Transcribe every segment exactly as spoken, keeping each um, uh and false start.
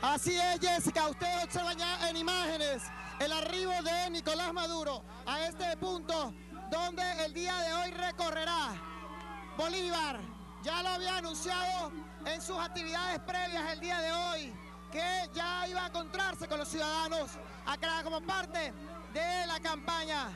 Así es, Jessica, usted observa ya en imágenes el arribo de Nicolás Maduro a este punto donde el día de hoy recorrerá Bolívar. Ya lo había anunciado en sus actividades previas el día de hoy, que ya iba a encontrarse con los ciudadanos acá como parte de la campaña.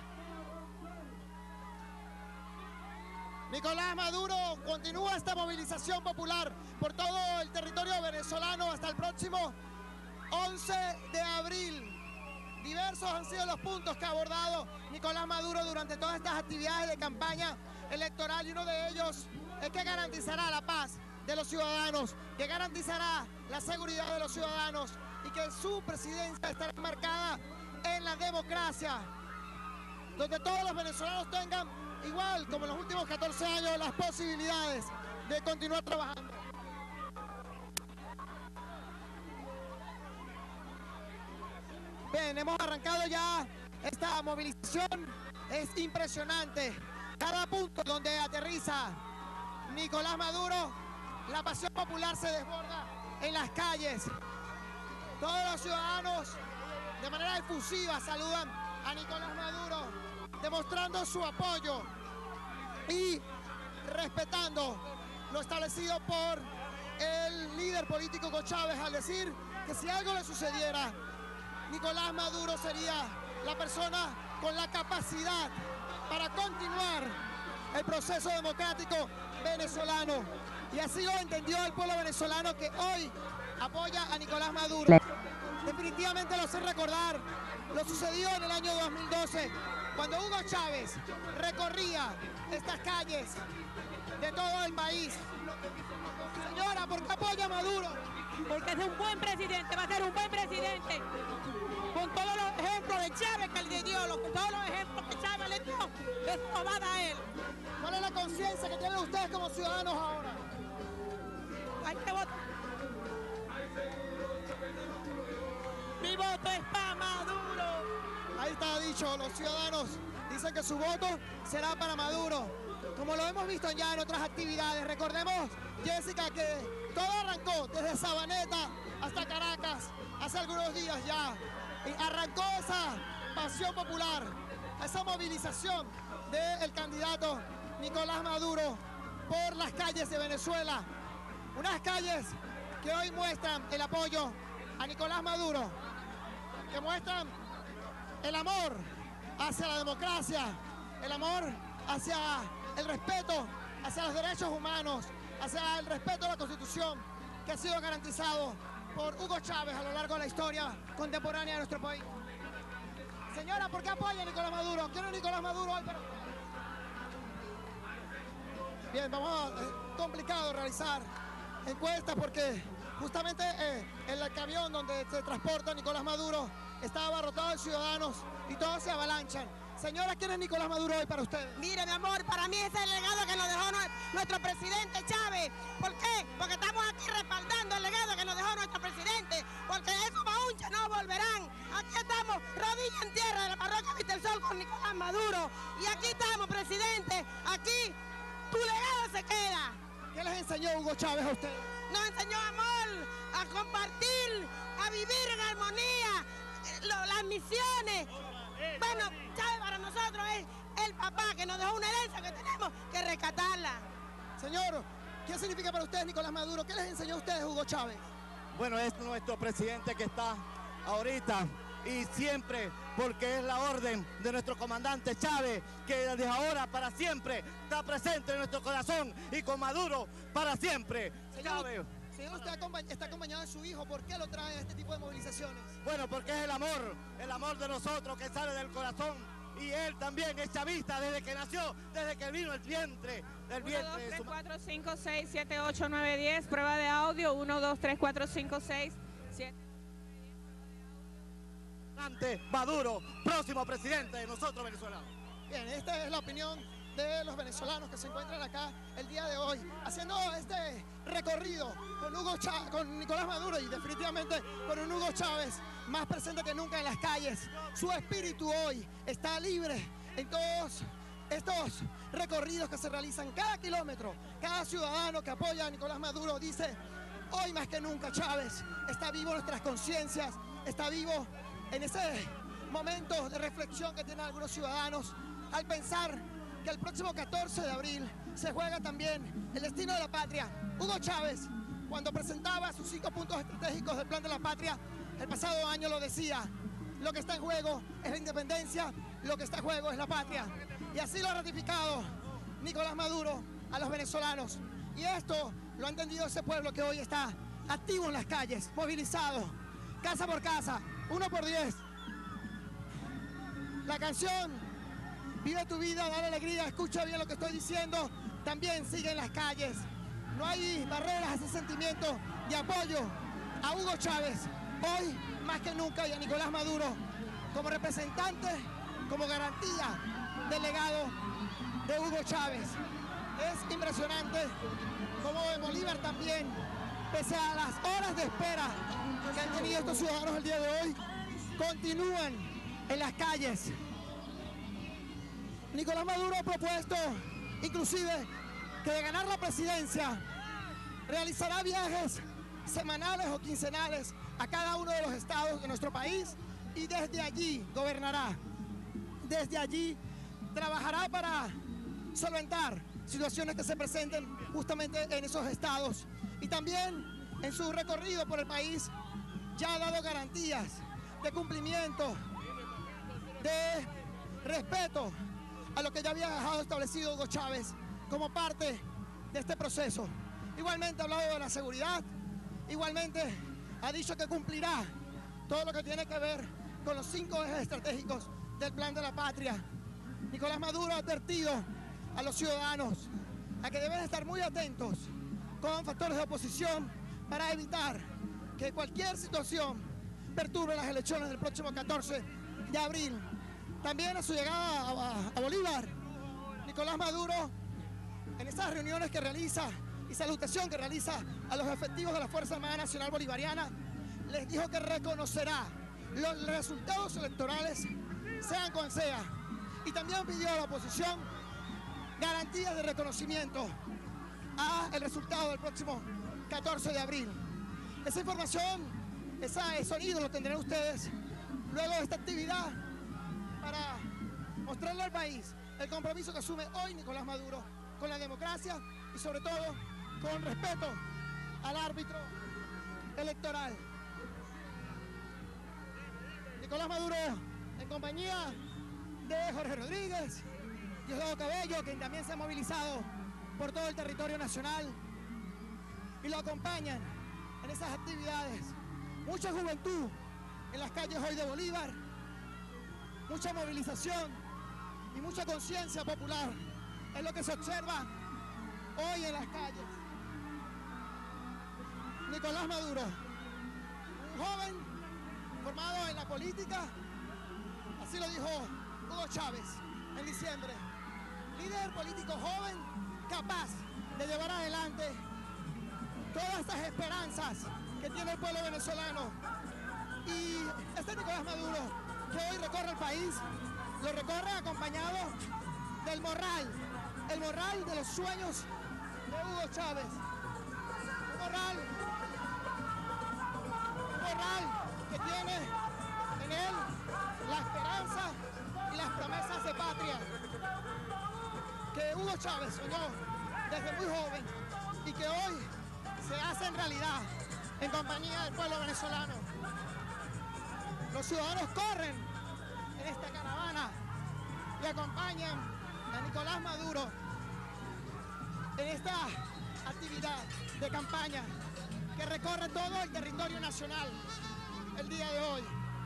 Nicolás Maduro continúa esta movilización popular por todo el territorio venezolano hasta el próximo once de abril. Diversos han sido los puntos que ha abordado Nicolás Maduro durante todas estas actividades de campaña electoral, y uno de ellos es que garantizará la paz de los ciudadanos, que garantizará la seguridad de los ciudadanos y que su presidencia estará marcada en la democracia, donde todos los venezolanos tengan, igual como en los últimos catorce años, las posibilidades de continuar trabajando. Bien, hemos arrancado ya esta movilización, es impresionante. Cada punto donde aterriza Nicolás Maduro, la pasión popular se desborda en las calles. Todos los ciudadanos de manera efusiva saludan a Nicolás Maduro, demostrando su apoyo y respetando lo establecido por el líder político Hugo Chávez, al decir que si algo le sucediera, Nicolás Maduro sería la persona con la capacidad para continuar el proceso democrático venezolano. Y así lo entendió el pueblo venezolano, que hoy apoya a Nicolás Maduro. Definitivamente lo hace recordar lo sucedido en el año dos mil doce, cuando Hugo Chávez recorría estas calles de todo el país. Señora, ¿por qué apoya a Maduro? Porque es un buen presidente, va a ser un buen presidente. Con todos los ejemplos de Chávez que él le dio, los, todos los ejemplos que Chávez le dio, eso lo va a dar a él. ¿Cuál es la conciencia que tienen ustedes como ciudadanos ahora? Hay que votar. Mi voto es para Maduro. Ahí está dicho, los ciudadanos dicen que su voto será para Maduro, como lo hemos visto ya en otras actividades. Recordemos, Jessica, que todo arrancó desde Sabaneta hasta Caracas hace algunos días ya. Y arrancó esa pasión popular, esa movilización del candidato Nicolás Maduro por las calles de Venezuela. Unas calles que hoy muestran el apoyo a Nicolás Maduro, que muestran el amor hacia la democracia, el amor hacia el respeto, hacia los derechos humanos, hacia el respeto a la Constitución, que ha sido garantizado por Hugo Chávez a lo largo de la historia contemporánea de nuestro país. Señora, ¿por qué apoya a Nicolás Maduro? ¿Quién es Nicolás Maduro hoy? Pero... Bien, vamos a... Es complicado realizar encuestas porque justamente eh, el camión donde se transporta Nicolás Maduro está abarrotado de ciudadanos y todos se avalanchan. Señora, ¿quién es Nicolás Maduro hoy para usted? Mire, mi amor, para mí ese es el legado que nos dejó nuestro presidente Chávez. ¿Por qué? Porque estamos aquí respaldando el legado que nos dejó nuestro presidente. Porque esos maunches no volverán. Aquí estamos, rodilla en tierra de la parroquia Vista el Sol con Nicolás Maduro. Y aquí estamos, presidente. Aquí tu legado se queda. ¿Qué les enseñó Hugo Chávez a usted? Nos enseñó amor, a compartir, a vivir en armonía, lo, las misiones. Bueno, Chávez para nosotros es el papá que nos dejó una herencia que tenemos que rescatarla. Señor, ¿qué significa para ustedes Nicolás Maduro? ¿Qué les enseñó a ustedes Hugo Chávez? Bueno, es nuestro presidente que está ahorita y siempre, porque es la orden de nuestro comandante Chávez, que desde ahora para siempre está presente en nuestro corazón, y con Maduro para siempre. Señor, Chávez. Señor, usted está acompañado de su hijo. ¿Por qué lo trae a este tipo de movilizaciones? Bueno, porque es el amor, el amor de nosotros que sale del corazón. Y él también es chavista desde que nació, desde que vino el vientre, del vientre. uno, dos, tres, cuatro, cinco, seis, siete, ocho, nueve, diez, prueba de audio, uno, dos, tres, cuatro, cinco, seis, siete. Maduro, próximo presidente de nosotros venezolanos. Bien, esta es la opinión de los venezolanos que se encuentran acá el día de hoy, haciendo este recorrido con, Hugo Chá con Nicolás Maduro, y definitivamente con un Hugo Chávez más presente que nunca en las calles. Su espíritu hoy está libre en todos estos recorridos que se realizan cada kilómetro. Cada ciudadano que apoya a Nicolás Maduro dice: Hoy más que nunca Chávez está vivo en nuestras conciencias, está vivo en ese momento de reflexión que tienen algunos ciudadanos al pensar que el próximo catorce de abril se juega también el destino de la patria. Hugo Chávez, cuando presentaba sus cinco puntos estratégicos del Plan de la Patria, el pasado año lo decía: lo que está en juego es la independencia, lo que está en juego es la patria. Y así lo ha ratificado Nicolás Maduro a los venezolanos. Y esto lo ha entendido ese pueblo que hoy está activo en las calles, movilizado, casa por casa, uno por diez. La canción Vive tu vida, dale alegría, escucha bien lo que estoy diciendo, también sigue en las calles. No hay barreras a ese sentimiento de apoyo a Hugo Chávez, hoy más que nunca, y a Nicolás Maduro, como representante, como garantía del legado de Hugo Chávez. Es impresionante como en Bolívar también, pese a las horas de espera que han tenido estos ciudadanos el día de hoy, continúan en las calles. Nicolás Maduro ha propuesto, inclusive, que de ganar la presidencia, realizará viajes semanales o quincenales a cada uno de los estados de nuestro país y desde allí gobernará. Desde allí trabajará para solventar situaciones que se presenten justamente en esos estados. Y también en su recorrido por el país ya ha dado garantías de cumplimiento, de respeto a lo que ya había dejado establecido Hugo Chávez como parte de este proceso. Igualmente ha hablado de la seguridad, igualmente ha dicho que cumplirá todo lo que tiene que ver con los cinco ejes estratégicos del Plan de la Patria. Nicolás Maduro ha advertido a los ciudadanos a que deben estar muy atentos con factores de oposición para evitar que cualquier situación perturbe las elecciones del próximo catorce de abril. También a su llegada a, a, a Bolívar, Nicolás Maduro, en esas reuniones que realiza y salutación que realiza a los efectivos de la Fuerza Armada Nacional Bolivariana, les dijo que reconocerá los resultados electorales, sean cual sea, y también pidió a la oposición garantías de reconocimiento a el resultado del próximo catorce de abril. Esa información, ese sonido lo tendrán ustedes luego de esta actividad para mostrarle al país el compromiso que asume hoy Nicolás Maduro con la democracia y sobre todo con respeto al árbitro electoral. Nicolás Maduro en compañía de Jorge Rodríguez, Diosdado Cabello, quien también se ha movilizado por todo el territorio nacional y lo acompañan en esas actividades. Mucha juventud en las calles hoy de Bolívar, mucha movilización y mucha conciencia popular es lo que se observa hoy en las calles. Nicolás Maduro, un joven formado en la política, así lo dijo Hugo Chávez en diciembre, líder político joven, capaz de llevar adelante todas estas esperanzas que tiene el pueblo venezolano. Y este Nicolás Maduro, que hoy recorre el país, lo recorre acompañado del morral, el morral de los sueños de Hugo Chávez. Un morral, un morral que tiene en él la esperanza y las promesas de patria que Hugo Chávez soñó desde muy joven y que hoy se hacen realidad en compañía del pueblo venezolano. Los ciudadanos corren en esta caravana y acompañan a Nicolás Maduro en esta actividad de campaña que recorre todo el territorio nacional el día de hoy.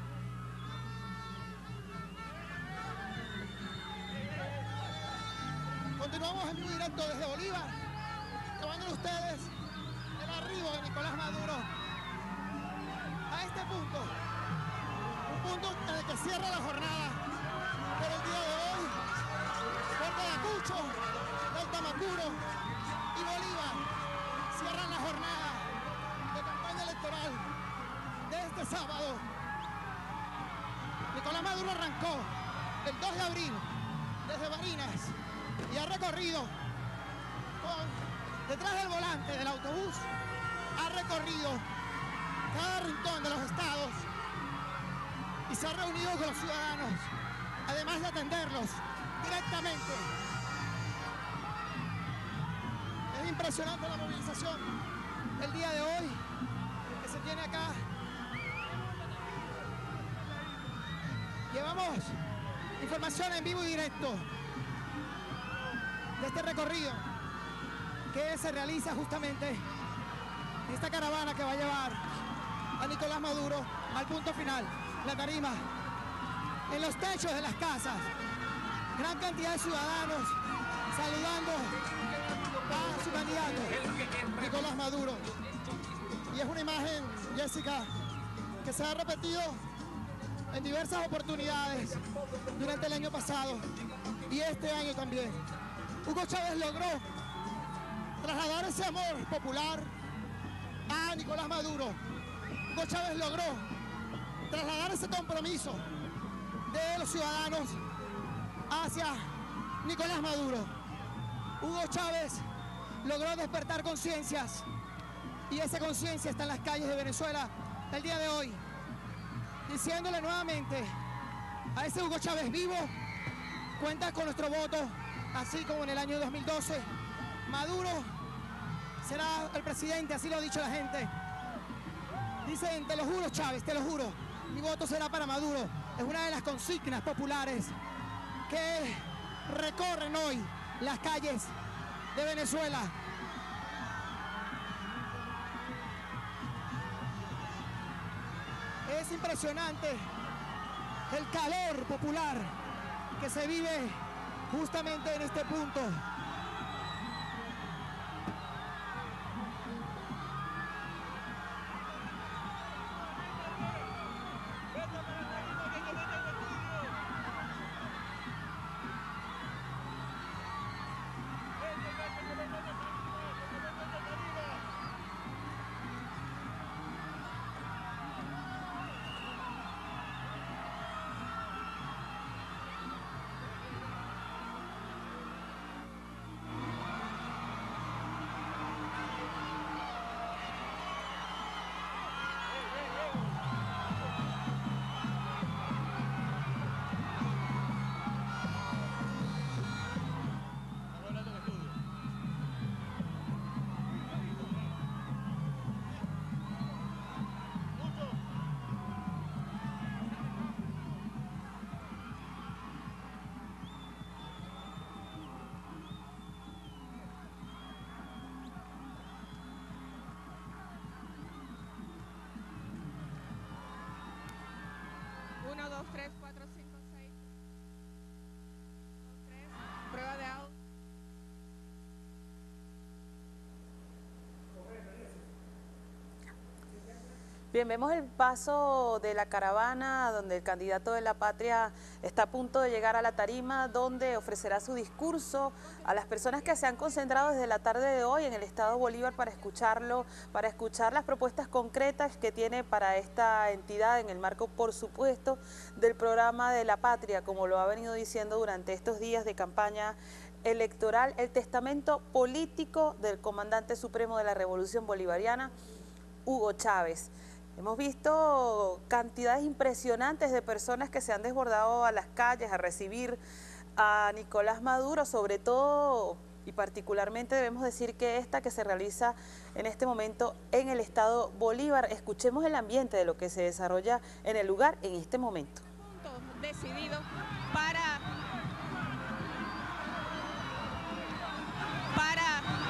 Continuamos en vivo directo desde Bolívar, llevándole a ustedes el arribo de Nicolás Maduro a este punto, un punto en el que cierra la jornada por el día de hoy. Puerto Ayacucho, del Tamacuro y Bolívar cierran la jornada de campaña electoral de este sábado. Nicolás Maduro arrancó el dos de abril desde Barinas y ha recorrido con, detrás del volante del autobús ha recorrido cada rincón de los estados y se ha reunido con los ciudadanos, además de atenderlos directamente. Es impresionante la movilización el día de hoy que se tiene acá. Llevamos información en vivo y directo de este recorrido que se realiza justamente en esta caravana que va a llevar a Nicolás Maduro al punto final, la tarima, en los techos de las casas, gran cantidad de ciudadanos saludando a su candidato, Nicolás Maduro. Y es una imagen, Jessica, que se ha repetido en diversas oportunidades durante el año pasado y este año también. Hugo Chávez logró trasladar ese amor popular a Nicolás Maduro. Hugo Chávez logró trasladar ese compromiso de los ciudadanos hacia Nicolás Maduro. Hugo Chávez logró despertar conciencias y esa conciencia está en las calles de Venezuela el día de hoy, diciéndole nuevamente a ese Hugo Chávez vivo: cuenta con nuestro voto, así como en el año dos mil doce. Maduro será el presidente, así lo ha dicho la gente. Dicen, te lo juro, Chávez, te lo juro, mi voto será para Maduro. Es una de las consignas populares que recorren hoy las calles de Venezuela. Es impresionante el calor popular que se vive justamente en este punto. uno, dos, tres, cuatro, cinco, seis. dos, tres. Prueba de audio. Bien, vemos el paso de la caravana donde el candidato de la patria está a punto de llegar a la tarima, donde ofrecerá su discurso a las personas que se han concentrado desde la tarde de hoy en el estado Bolívar para escucharlo, para escuchar las propuestas concretas que tiene para esta entidad en el marco, por supuesto, del programa de la patria, como lo ha venido diciendo durante estos días de campaña electoral, el testamento político del comandante supremo de la Revolución Bolivariana, Hugo Chávez. Hemos visto cantidades impresionantes de personas que se han desbordado a las calles a recibir a Nicolás Maduro, sobre todo y particularmente debemos decir que esta que se realiza en este momento en el estado Bolívar. Escuchemos el ambiente de lo que se desarrolla en el lugar en este momento. Decidido para, para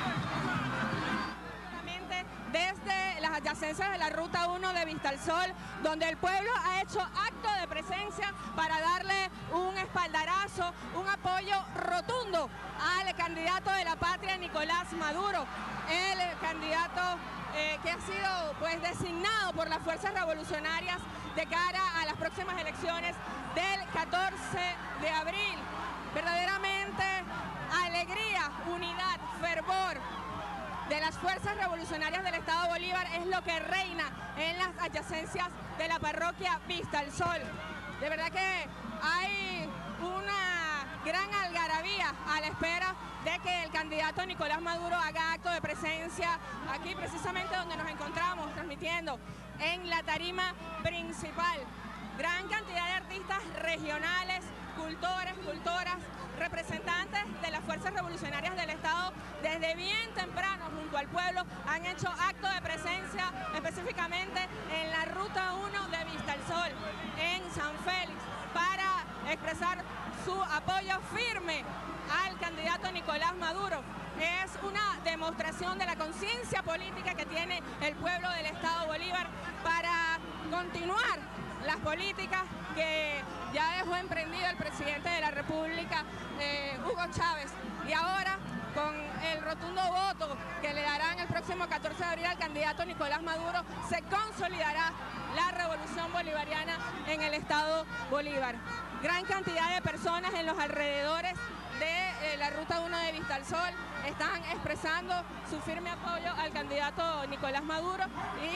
desde las adyacencias de la Ruta uno de Vista al Sol, donde el pueblo ha hecho acto de presencia para darle un espaldarazo, un apoyo rotundo al candidato de la patria, Nicolás Maduro, el candidato eh, que ha sido pues designado por las fuerzas revolucionarias de cara a las próximas elecciones del catorce de abril. Verdaderamente alegría, unidad, fervor de las fuerzas revolucionarias del estado Bolívar es lo que reina en las adyacencias de la parroquia Vista al Sol. De verdad que hay una gran algarabía a la espera de que el candidato Nicolás Maduro haga acto de presencia aquí precisamente donde nos encontramos transmitiendo en la tarima principal. Gran cantidad de artistas regionales, cultores, cultoras, representantes de las fuerzas revolucionarias del Estado desde bien temprano junto al pueblo han hecho acto de presencia específicamente en la ruta uno de Vistalsol en San Félix para expresar su apoyo firme al candidato Nicolás Maduro. Es una demostración de la conciencia política que tiene el pueblo del Estado Bolívar para continuar las políticas que ya dejó emprendido el presidente de la República, eh, Hugo Chávez, y ahora con el rotundo voto que le darán el próximo catorce de abril al candidato Nicolás Maduro, se consolidará la revolución bolivariana en el Estado Bolívar. Gran cantidad de personas en los alrededores de eh, la ruta uno de Vistalsol están expresando su firme apoyo al candidato Nicolás Maduro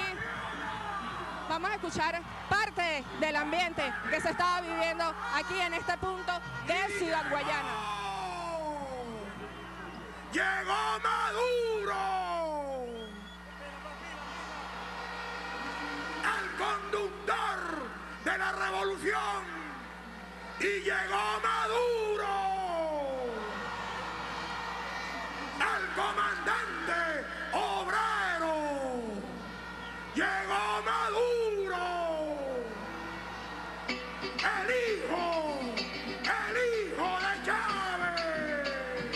y vamos a escuchar parte del ambiente que se estaba viviendo aquí en este punto de Ciudad Guayana. ¡Llegó Maduro! ¡El conductor de la revolución! ¡Y llegó Maduro! ¡El comandante obrero! ¡Llegó Maduro! ¡El hijo! ¡El hijo de Chávez!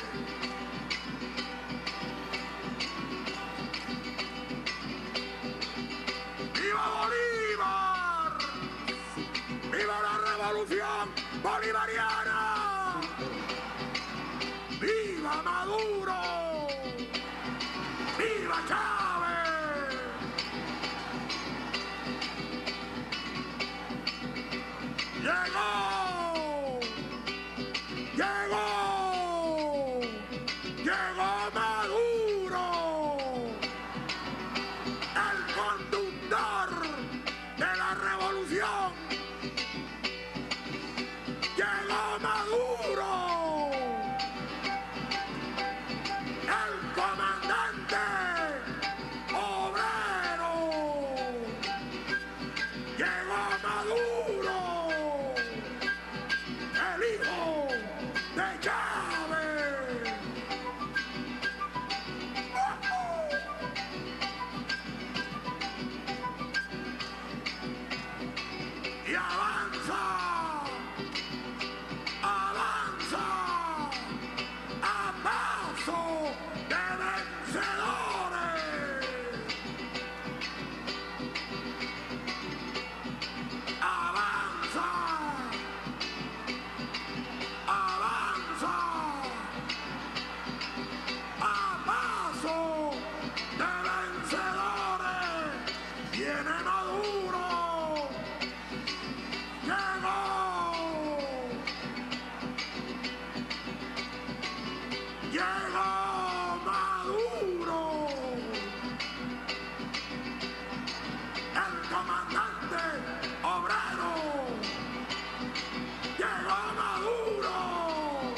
¡Viva Bolívar! ¡Viva la revolución bolivariana! ¡Viva Maduro! ¡Viva Chávez! ¡Llegó! ¡Llegó! ¡Llegó Maduro! ¡El conductor de la revolución! ¡Llegó Maduro! ¡El comandante obrero! ¡Llegó Maduro! ¡El hijo de Chávez! ¡Y avanza! ¡Avanza! ¡A paso de vencedores! ¡Avanza! ¡Avanza! ¡A paso de vencedores! ¡Viene Maduro! ¡Llegó! ¡Llegó Maduro! ¡El comandante obrero! ¡Llegó Maduro!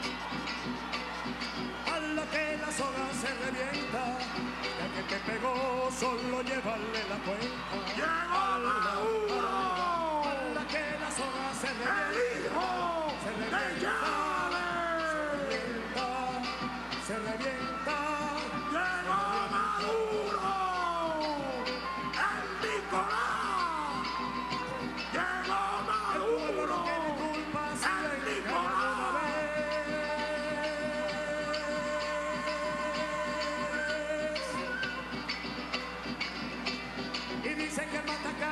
A la que la soga se revienta, ya que te pegó, solo llévale la cuenta. ¡Llegó Maduro! A la que la soga se ¡El revienta, hijo se de revienta, Chávez! se revienta. ¡Llegó Maduro! ¡El Nicolás! ¡Llegó El pueblo no Maduro! tiene culpa si ¡El le engañan Nicolás! una vez. Y dicen que el mataca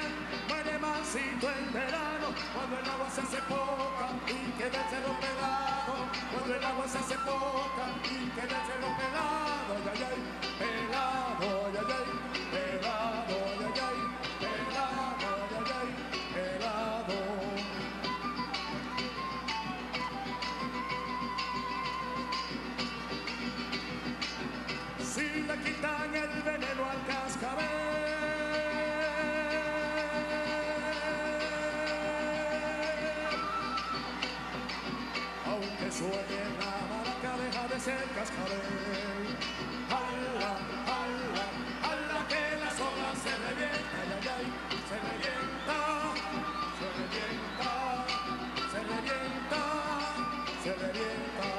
desde el cascabel. Ala, ala, ala, que la soga se revienta, ay, ay, ay, se revienta, se revienta, se revienta, se revienta.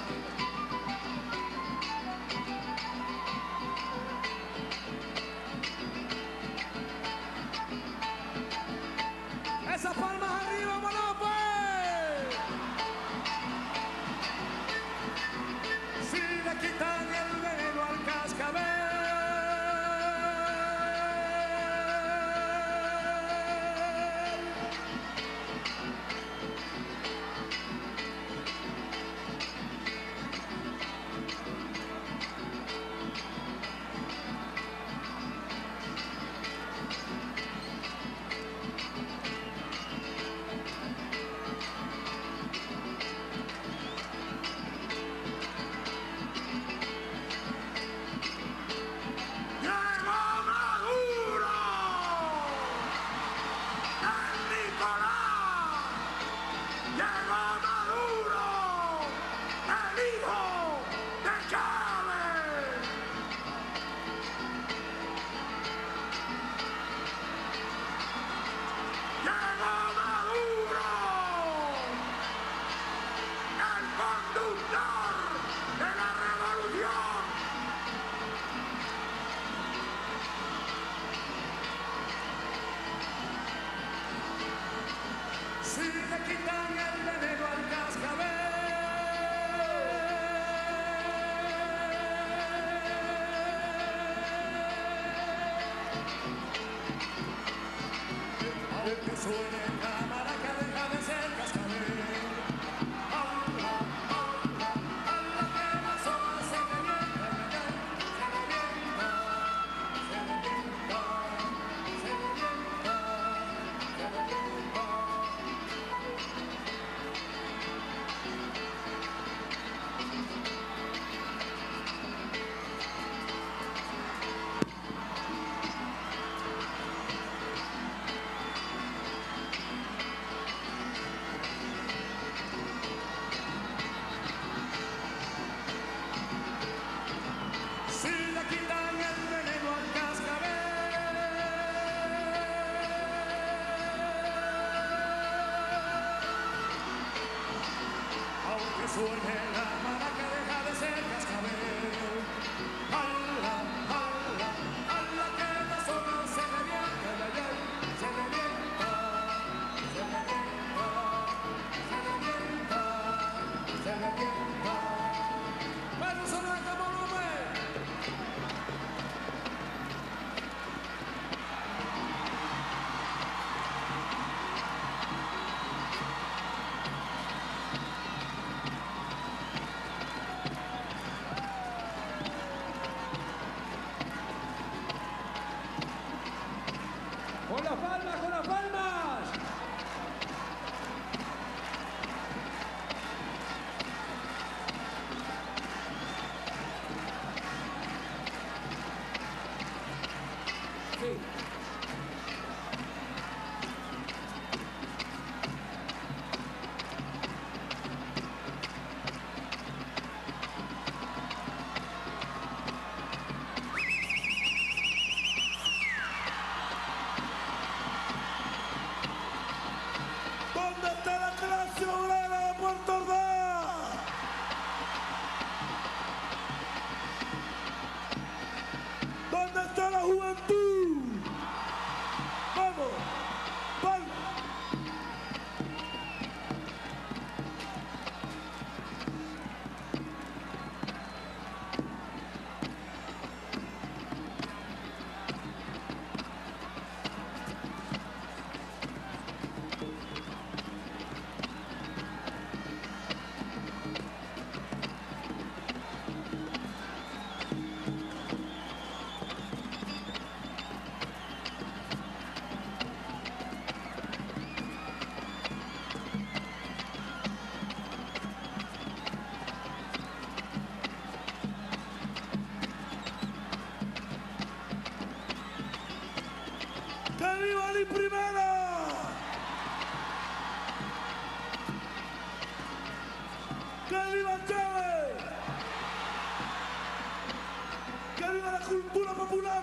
Esas palmas arriba, vámonos pues. Si le quitan el veneno al cascabel. Si le quitan el veneno al cascabel. Aunque suene la maraca, deja de ser cascabel. Ala, ala, ala, que la soga se revienta, se revienta, se revienta, se revienta, se revienta. Si le quitan el veneno al cascabel. Aunque suene la maraca, deja de ser cascabel. Ala, ala, ala, que la soga se revienta, ay, ay, se revienta, se revienta, se revienta, se revienta. Bueno, solo estamos nombre. Con las palmas, con las palmas. Sí. ¿Dónde está la clase obrera de Puerto Ordaz? ¿Dónde está la juventud? Vamos, palmas. ¡Que viva la primera! ¡Que viva Chávez! de la cultura popular.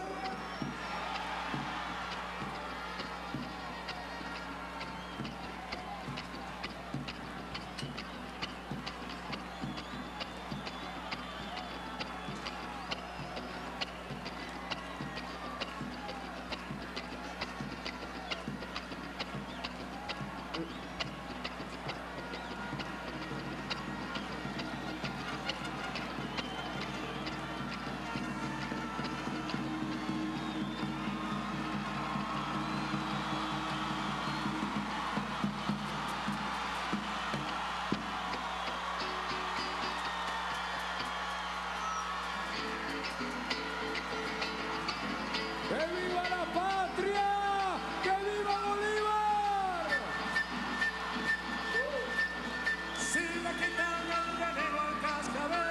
¡Que viva la patria! ¡Que viva Bolívar! Si le quitan el veneno al cascabel,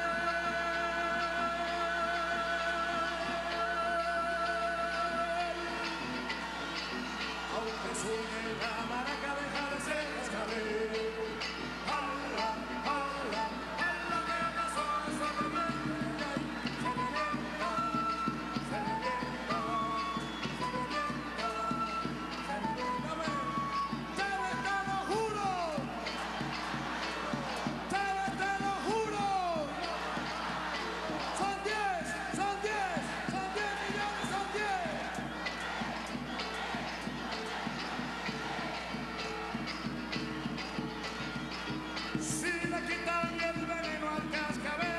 aunque suene la maraca, deja de ser cascabel. ¡Hala, hala, hala, que la zona se revienta! Se revienta, se revienta, se revienta, se revienta. ¡Chávez, te lo juro! ¡Chávez, te lo juro! ¡Son diez! ¡Son diez! ¡Son diez millones! ¡Son diez! Si le quitan el veneno al cascabel,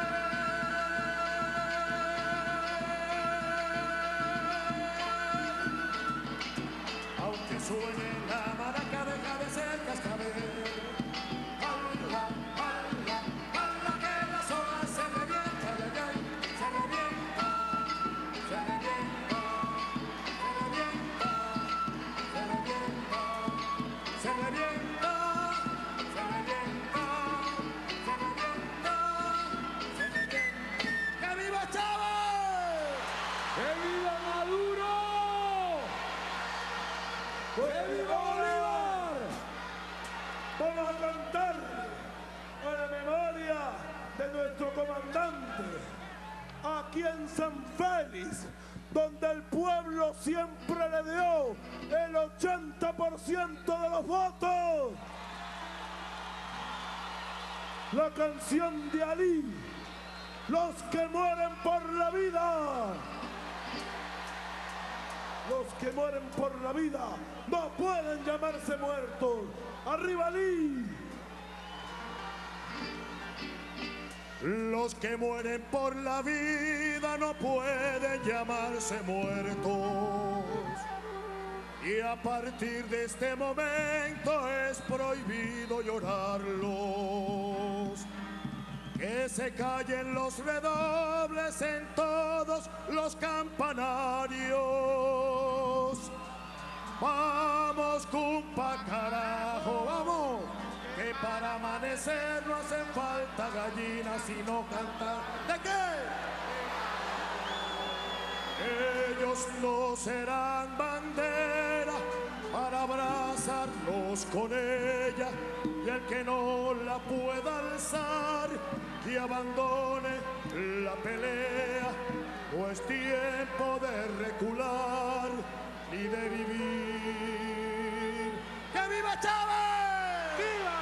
aunque suene la maraca, deja de ser cascabel. ¡Hala, hala, hala, que la zona se revienta! ¡Ay, ay, ay! Se revienta, se revienta, se revienta, se revienta, se revienta, se revienta, se revienta, se revienta. ¡Que viva Chávez! ¡Que viva Maduro! ¡Que viva Bolívar! Vamos a cantar a la memoria de nuestro comandante aquí en San Félix, donde el pueblo siempre le dio el ochenta por ciento de los votos. La canción de Ali, los que mueren por la vida. Los que mueren por la vida no pueden llamarse muertos. ¡Arriba Ali! Los que mueren por la vida no pueden llamarse muertos. Y a partir de este momento es prohibido llorarlos. Que se callen los redobles en todos los campanarios. Vamos, cumpa, carajo, vamos. Que para amanecer no hacen falta gallinas, sino cantar. ¿De qué? Ellos no serán bandera para abrazarnos con ella, y el que no la pueda alzar y abandone la pelea, no es tiempo de recular ni de vivir. ¡Que viva Chávez! ¡Viva!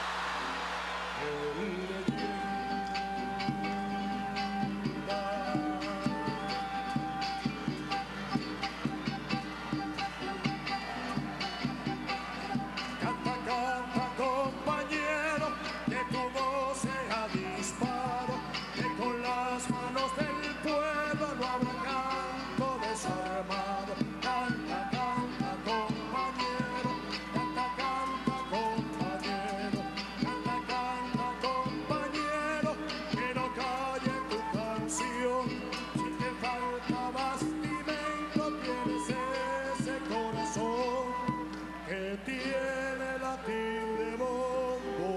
Canta, canta, compañero, que tu voz sea disparo, que con las manos del pueblo no habrá canto desarmado. Canta, canta, compañero, canta, canta, compañero, canta, canta, compañero, que no calle tu canción. Si te falta bastimento, tienes ese corazón que tiene latir de bombo,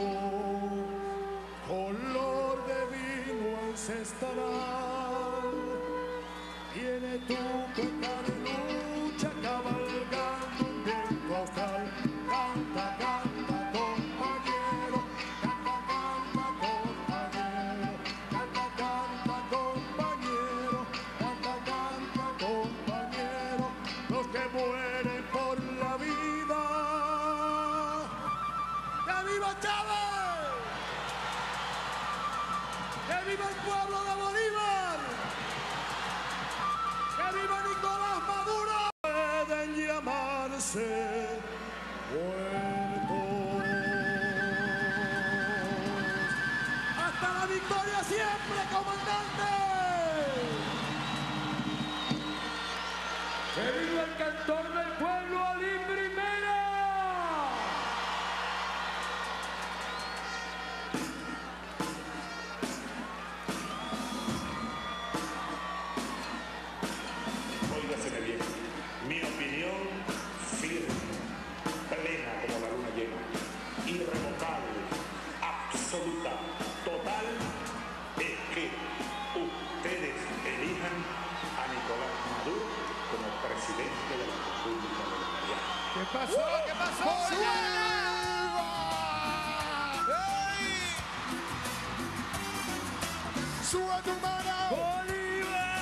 color de vino ancestral. Tiene tu cuenca de lucha cabalgando un viento austral. Canta, canta, compañero, canta, canta, compañero, canta, canta, compañero, victoria siempre, comandante. ¡Que viva el cantor del pueblo, Alín Primera! Óigaseme bien, mi opinión firme, plena como la luna llena, irrevocable, absoluta, total, es que ustedes elijan a Nicolás Maduro como presidente de la República Bolivariana. ¿Qué pasó? ¿Qué pasó? ¡Sube tu mano! ¡Bolívar!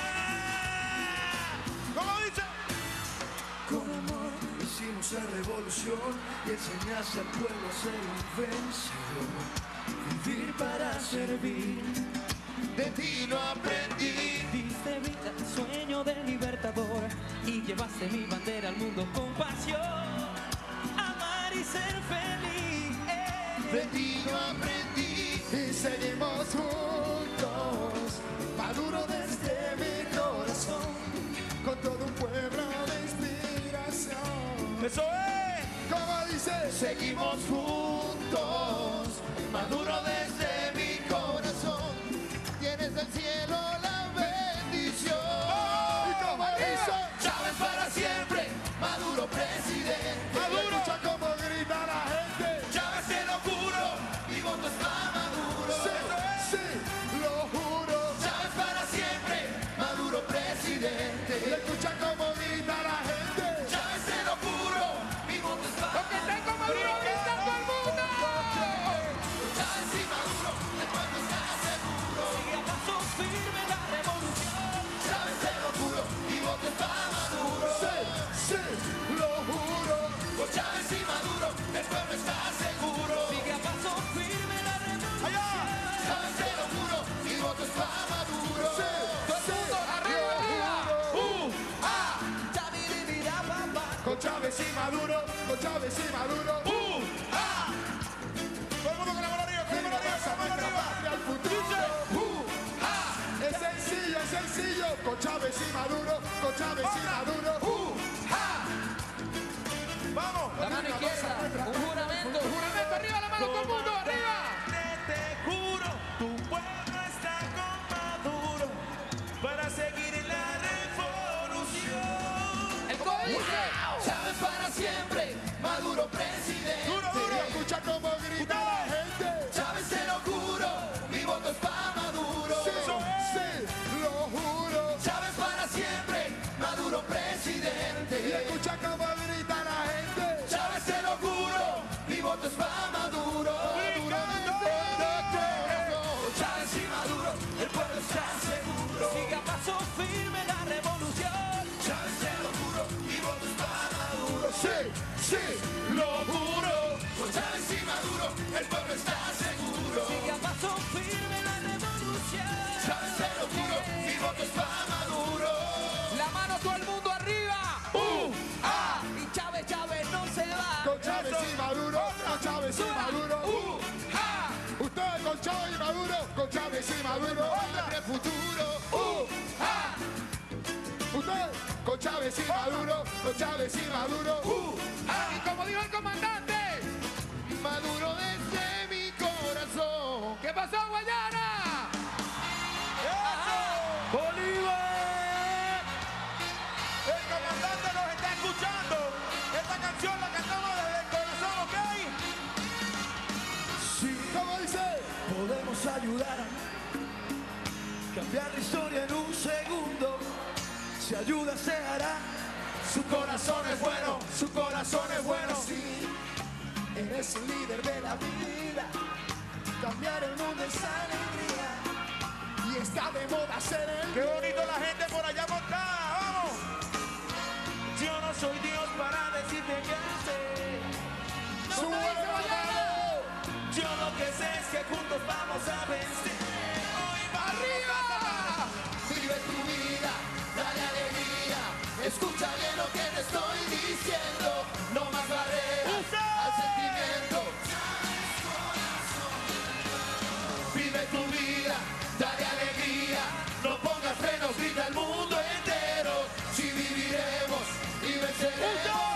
¿Cómo dice? Con amor hicimos la revolución y enseñaste al pueblo a ser un vencedor. Vivir para servir, de ti lo aprendí. Diste vida al sueño del libertador y llevaste mi bandera al mundo con pasión. Amar y ser feliz. De ti lo aprendí y seguimos juntos. Maduro desde mi corazón, con todo un pueblo de inspiración. ¡Eso es! Como dice, seguimos juntos. Maduro desde mi corazón, tienes del cielo la bendición. Y como dice, Chávez para siempre, Maduro presidente. Maduro, escucha cómo grita la gente. Chávez te lo juro, mi voto es para Maduro. Sí, sí, lo juro. Chávez para siempre, Maduro presidente. Y escucha cómo grita la gente. Chávez te lo juro, mi voto es para Maduro. Los que están con Maduro gritan todo el mundo. Chávez y Maduro, el pueblo está seguro. Sigue a paso firme la revolución. Chávez te lo juro, mi voto es para Maduro. Sí, sí, lo juro. Con Chávez y Maduro, el pueblo está seguro. Sigue a paso firme la revolución. Chávez te lo juro, mi voto es para Maduro. Sí, ¡Todo el mundo! ¡Arriba, arriba! Uh, ah. Chávez vivirá, papá. Con Chávez y Maduro, con Chávez y Maduro. Uh, ah. ¡Todo el mundo con la mano arriba! ¡Con la mano arriba! ¡Con la mano arriba! Al futuro. Uh, ah. Es sencillo, es sencillo. Con Chávez y Maduro, con Chávez y Maduro. Uh, ah. ¡Vamos! La mano izquierda, un juramento. ¡Juramento! ¡Arriba la mano! ¡Todo el mundo! ¡Arriba! Te juro, tu pueblo está con Maduro para seguir en la revolución. El código dice. Chávez para siempre, Maduro presidente. ¡Duro, duro! Escucha cómo grita la gente. Chávez te lo juro, mi voto es para Maduro. Sí, sí, lo juro. Chávez para siempre, Maduro presidente. Y escucha cómo grita la gente. Chávez te lo juro, mi voto es para Maduro. Chávez y Maduro, el pueblo está seguro. Sigue a paso firme la revolución. Chávez te lo juro, mi voto es para Maduro. Sí, sí, lo juro. Con Chávez y Maduro, el pueblo está seguro. Sigue a paso firme la revolución. Chávez te lo juro, mi voto es para Maduro. La mano todo el mundo arriba. Uh, ah. Y Chávez, Chávez no se va. Con Chávez y Maduro, con Chávez y Maduro. Uh, ah. Ustedes con Chávez y Maduro, con Chávez y Maduro. Hombre futuro. Uh, ah. Ustedes con Chávez y Maduro, con Chávez y Maduro. Uh, ah. Y como dijo el comandante, Maduro desde mi corazón. ¿qué pasó, Guayana? ¡Bolívar! El comandante nos está escuchando. Esta canción la cantamos desde el corazón, ¿ok? Sí, como dice, podemos ayudar a cambiar la historia en un segundo. Si ayuda se hará. Su corazón es bueno, su corazón es bueno. Sí, eres el líder de la vida. Cambiar el mundo es alegría. Y está de moda ser el. ¡Qué bonito la gente por allá montada! ¡Vamos! Yo no soy Dios para decirte qué hacer. ¡Sube la mano! Yo lo que sé es que juntos vamos a vencer. Hoy vamos ¡Arriba! a Vive tu vida, dale alegría. Escucha bien lo que te estoy diciendo. No más barreras al sentimiento. Vive tu vida, grita el mundo entero, si viviremos y venceremos.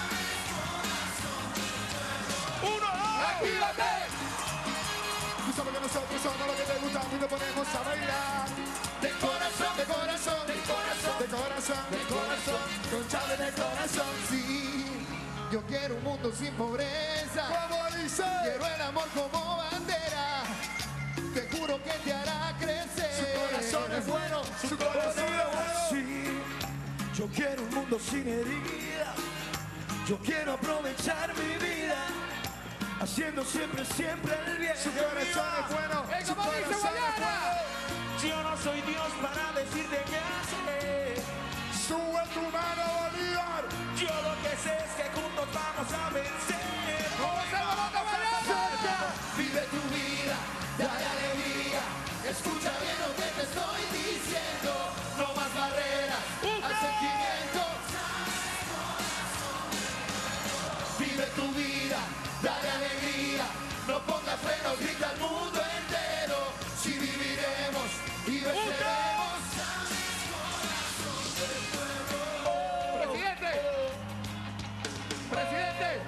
Uno, dos. ¡Actívate! Tú sabes que nosotros somos los que te gustan y nos ponemos a bailar. De corazón, De corazón, de corazón, de corazón, de corazón, con Chávez de corazón. Sí, yo quiero un mundo sin pobreza. ¿Cómo dice? Quiero el amor como bandera. Te juro que te hará crecer. Su corazón es bueno, su corazón es bueno. Sí, yo quiero un mundo sin heridas. Yo quiero aprovechar mi vida, haciendo siempre, siempre el bien. Su corazón es bueno, su corazón es bueno. Yo no soy Dios para decirte qué hacer. Sube tu mano, Bolívar. Yo lo que sé es que juntos vamos a vencer. ¿Cómo se va a bailar? Vive tu vida, dale alegría. Escucha bien lo que te estoy diciendo. No más barreras al sentimiento. Vive tu vida, dale alegría. No pongas frenos, grita al mundo entero. Si viviremos y venceremos. Presidente. Presidente.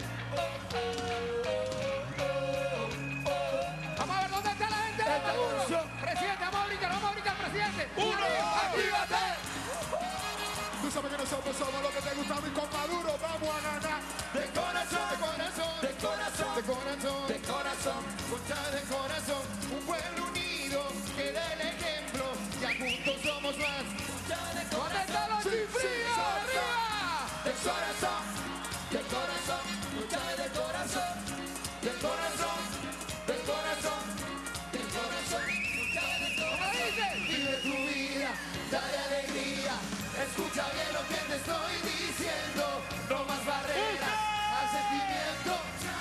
Vamos a ver dónde está la gente de Maduro. Presidente, vamos a brincar, vamos a brincar, presidente. Uno, actívate. Tú sabes que nosotros somos los que te gustamos y con Maduro vamos a ganar. De corazón, de corazón, de corazón, De corazón, de corazón. con Chávez de corazón. Un pueblo unido que dé el ejemplo. Ya juntos somos más. ¿Dónde están los chifríos? ¡Arriba! De corazón, de corazón, lucha de corazón, de corazón, de corazón, de corazón, lucha de corazón. Vive tu vida, dale alegría, escucha bien lo que te estoy diciendo, no más barreras al sentimiento.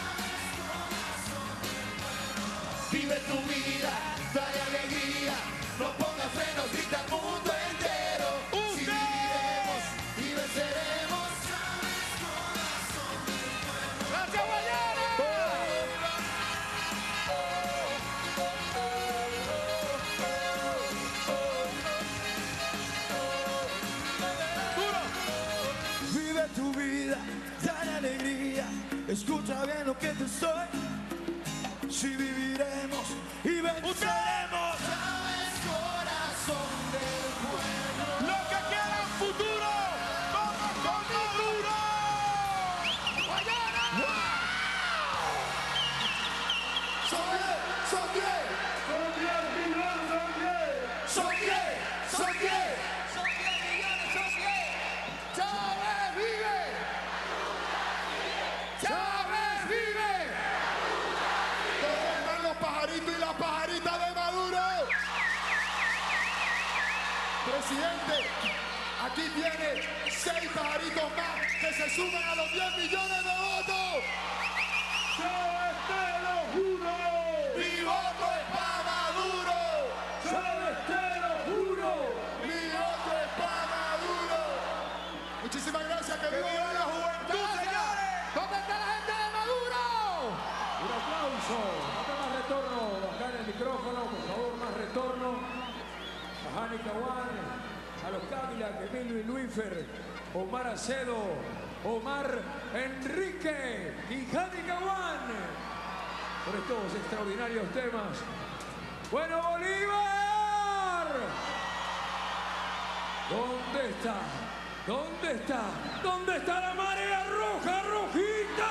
Vive tu vida, dale alegría, no pongas frenos, grita al mundo entero. Si viviremos y venceremos. ¡Gracias, Guayana! Vive tu vida, dale alegría, escucha bien lo que te estoy. Si viviremos y venceremos. Chávez, corazón del pueblo. ¡Los que quieran futuro! ¡Vamos con Maduro! ¡Guayana! Son diez, son diez, Son diez millones, son diez. son diez, son diez. ¡Son diez millones, son diez! ¡Chávez vive! ¡Chávez vive! ¿Dónde están los pajaritos y las pajaritas de Maduro? Presidente, aquí tiene seis pajaritos más que se suman a los diez millones de votos. ¡Chávez, te lo juro! ¡Mi voto es para Maduro! ¡Chávez, te lo juro! ¡Mi voto es para Maduro! Muchísimas gracias, que viva la juventud, señores. ¿Dónde está la gente de Maduro? Un aplauso. Dame más retorno. Bajar el micrófono, por favor, más retorno. A Hani Caguán, a los Cadillac, Emilio y Luifer, Omar Acedo, Omar Enrique y Hani Caguán. Por estos extraordinarios temas. ¡Bueno, Bolívar! ¿Dónde está? ¿Dónde está? ¿Dónde está la marea roja, rojita?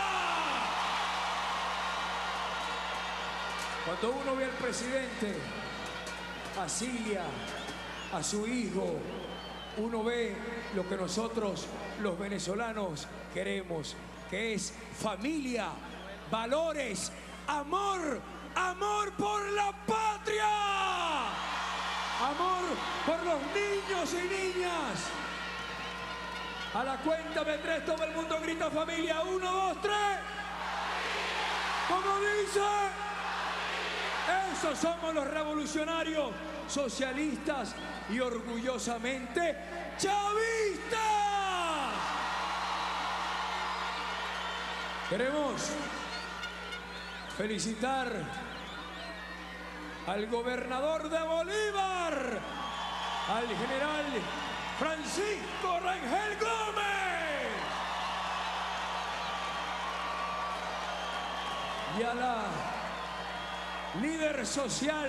Cuando uno ve al presidente, a Cilia, a su hijo, uno ve lo que nosotros, los venezolanos, queremos, que es familia, valores, amor, amor por la patria, amor por los niños y niñas. A la cuenta de tres, todo el mundo grita familia. Uno, dos, tres. ¿Cómo dice? Esos somos los revolucionarios, socialistas y orgullosamente chavistas. Queremos felicitar al gobernador de Bolívar, al general Francisco Rangel Gómez y a la líder social,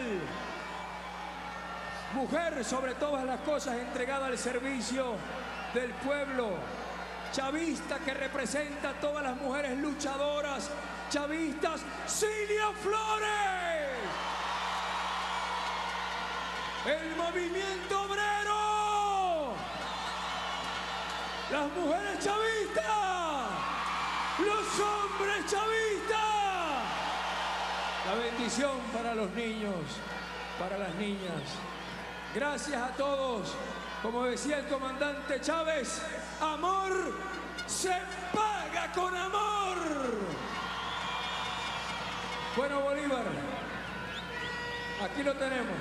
mujer sobre todas las cosas entregada al servicio del pueblo, chavista que representa a todas las mujeres luchadoras chavistas, Cilia Flores. El movimiento obrero, las mujeres chavistas, los hombres chavistas. La bendición para los niños, para las niñas. Gracias a todos. Como decía el comandante Chávez, amor se paga con amor. Bueno, Bolívar, aquí lo tenemos.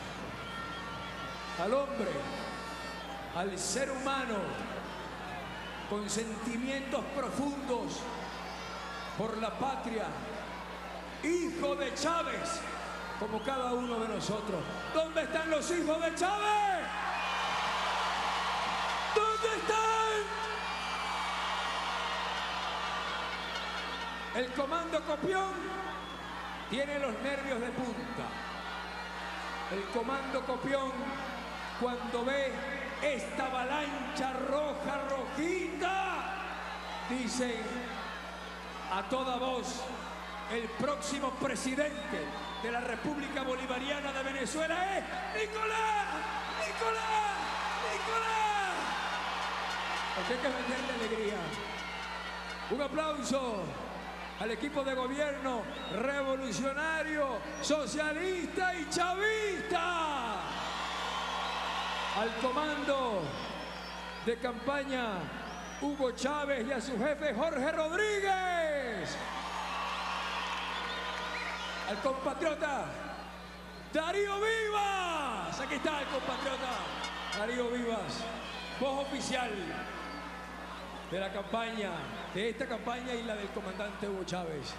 Al hombre, al ser humano, con sentimientos profundos por la patria, hijo de Chávez, como cada uno de nosotros. ¿Dónde están los hijos de Chávez? ¿Dónde están? El comando Copión tiene los nervios de punta. El comando Copión, cuando ve esta avalancha roja, rojita, dice a toda voz, el próximo presidente de la República Bolivariana de Venezuela es Nicolás, Nicolás, Nicolás. Porque hay que meterle alegría. Un aplauso al equipo de gobierno revolucionario, socialista y chavista. Al comando de campaña Hugo Chávez y a su jefe Jorge Rodríguez. Al compatriota Darío Vivas. Aquí está el compatriota Darío Vivas, voz oficial de la campaña, de esta campaña y la del comandante Hugo Chávez.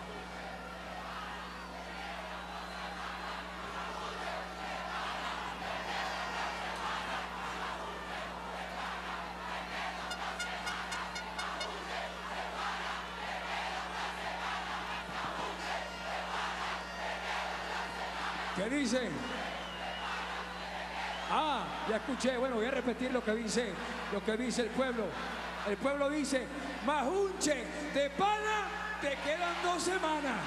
¿Qué dice? Ah, ya escuché. Bueno, voy a repetir lo que dice, lo que dice el pueblo. El pueblo dice, Majunche, de pana, te quedan dos semanas.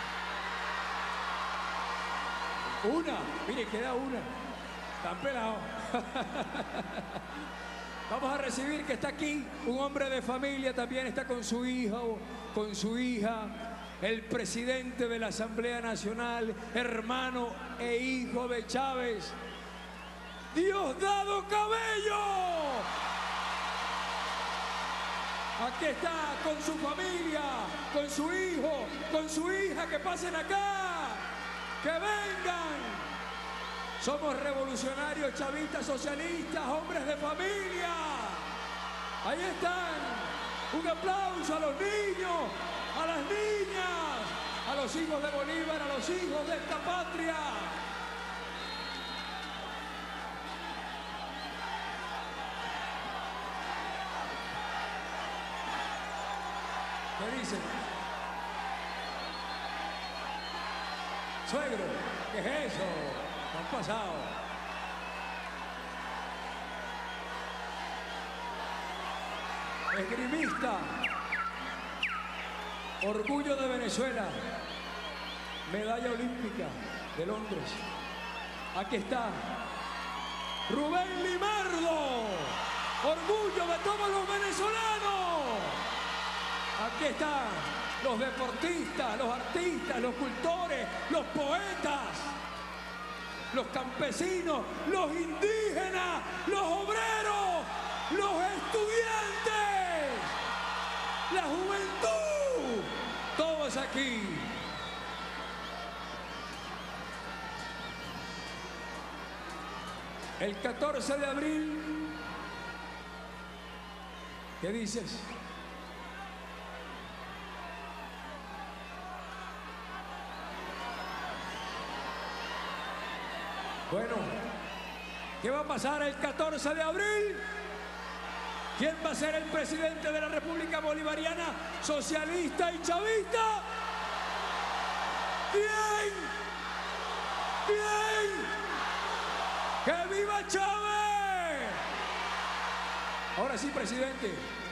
Una, mire, queda una. Están pelados. Vamos a recibir que está aquí un hombre de familia, también está con su hijo, con su hija. El presidente de la Asamblea Nacional, hermano e hijo de Chávez, Diosdado Cabello. Aquí está con su familia, con su hijo, con su hija, que pasen acá, que vengan. Somos revolucionarios, chavistas, socialistas, hombres de familia. Ahí están. Un aplauso a los niños, a las niñas, a los hijos de Bolívar, a los hijos de esta patria. ¿Qué dicen? Suegro, ¿qué es eso? ¿Qué han pasado? Esgrimista, orgullo de Venezuela, medalla olímpica de Londres. Aquí está Rubén Limardo, orgullo de todos los venezolanos. Aquí están los deportistas, los artistas, los cultores, los poetas, los campesinos, los indígenas, los obreros, los estudiantes, la juventud, todos aquí. El catorce de abril, ¿qué dices? Bueno, ¿Qué va a pasar el catorce de abril? ¿Quién va a ser el presidente de la República Bolivariana Socialista y Chavista? ¿Quién? ¿Quién? ¡Que viva Chávez! Ahora sí, presidente,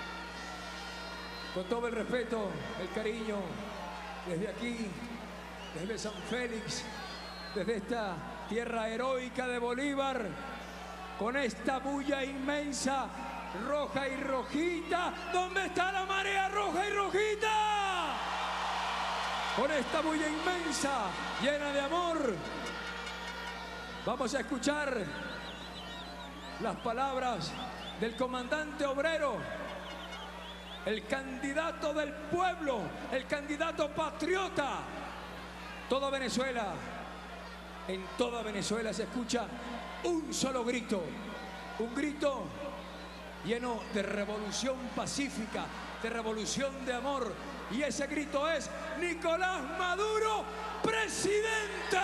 con todo el respeto, el cariño, desde aquí, desde San Félix, desde esta tierra heroica de Bolívar, con esta bulla inmensa, roja y rojita. ¿Dónde está la marea roja y rojita? Con esta bulla inmensa, llena de amor, vamos a escuchar las palabras del comandante obrero, el candidato del pueblo, el candidato patriota. Toda Venezuela, en toda Venezuela se escucha un solo grito, un grito lleno de revolución pacífica, de revolución de amor. Y ese grito es: Nicolás Maduro, presidente.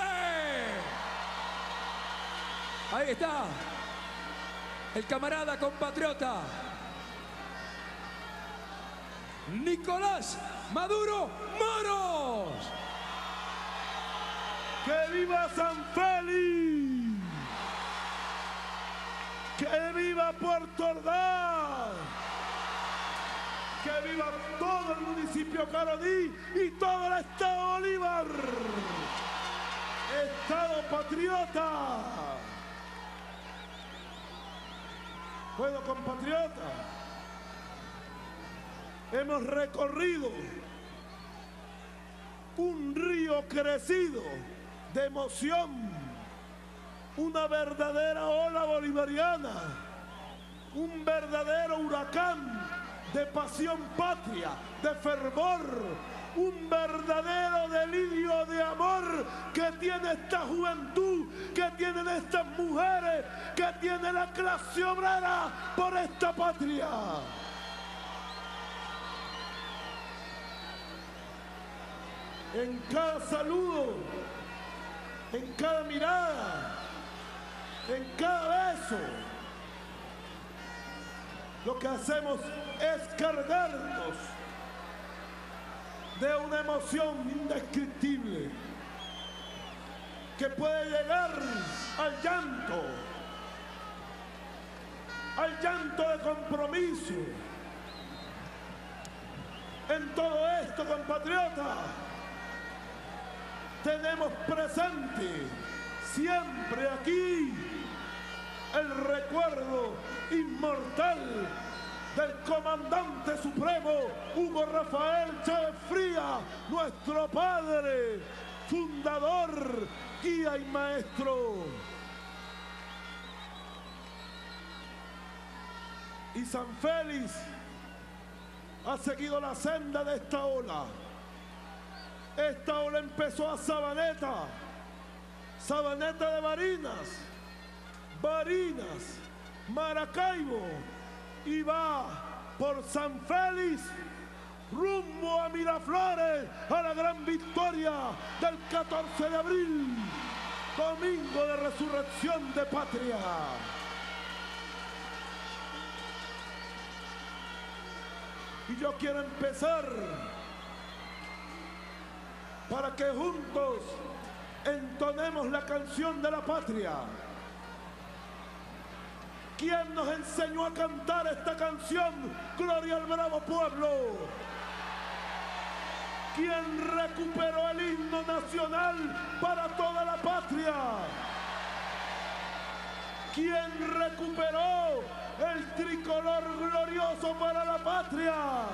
Ahí está el camarada compatriota Nicolás Maduro Moros. ¡Que viva San Félix! ¡Que viva Puerto Ordaz! ¡Que viva todo el municipio Caroní y todo el estado Bolívar! ¡Estado patriota! Bueno, compatriotas, hemos recorrido un río crecido de emoción, una verdadera ola bolivariana, un verdadero huracán de pasión patria, de fervor, un verdadero delirio de amor que tiene esta juventud, que tienen estas mujeres, que tiene la clase obrera por esta patria. En cada saludo, en cada mirada, en cada beso, lo que hacemos es cargarnos de una emoción indescriptible que puede llegar al llanto, al llanto de compromiso. En todo esto, compatriotas, tenemos presente siempre aquí el recuerdo inmortal del comandante supremo Hugo Rafael Chávez Frías, nuestro padre, fundador, guía y maestro. Y San Félix ha seguido la senda de esta ola. Esta ola empezó a Sabaneta, Sabaneta de Barinas, Barinas, Maracaibo, y va por San Félix rumbo a Miraflores, a la gran victoria del catorce de abril, domingo de resurrección de patria. Y yo quiero empezar para que juntos entonemos la canción de la patria. ¿Quién nos enseñó a cantar esta canción? Gloria al bravo pueblo. ¿Quién recuperó el himno nacional para toda la patria? ¿Quién recuperó el tricolor glorioso para la patria?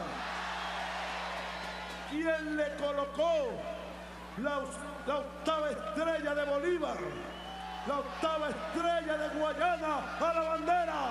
¿Quién le colocó la, la octava estrella de Bolívar, la octava estrella de Guayana a la bandera?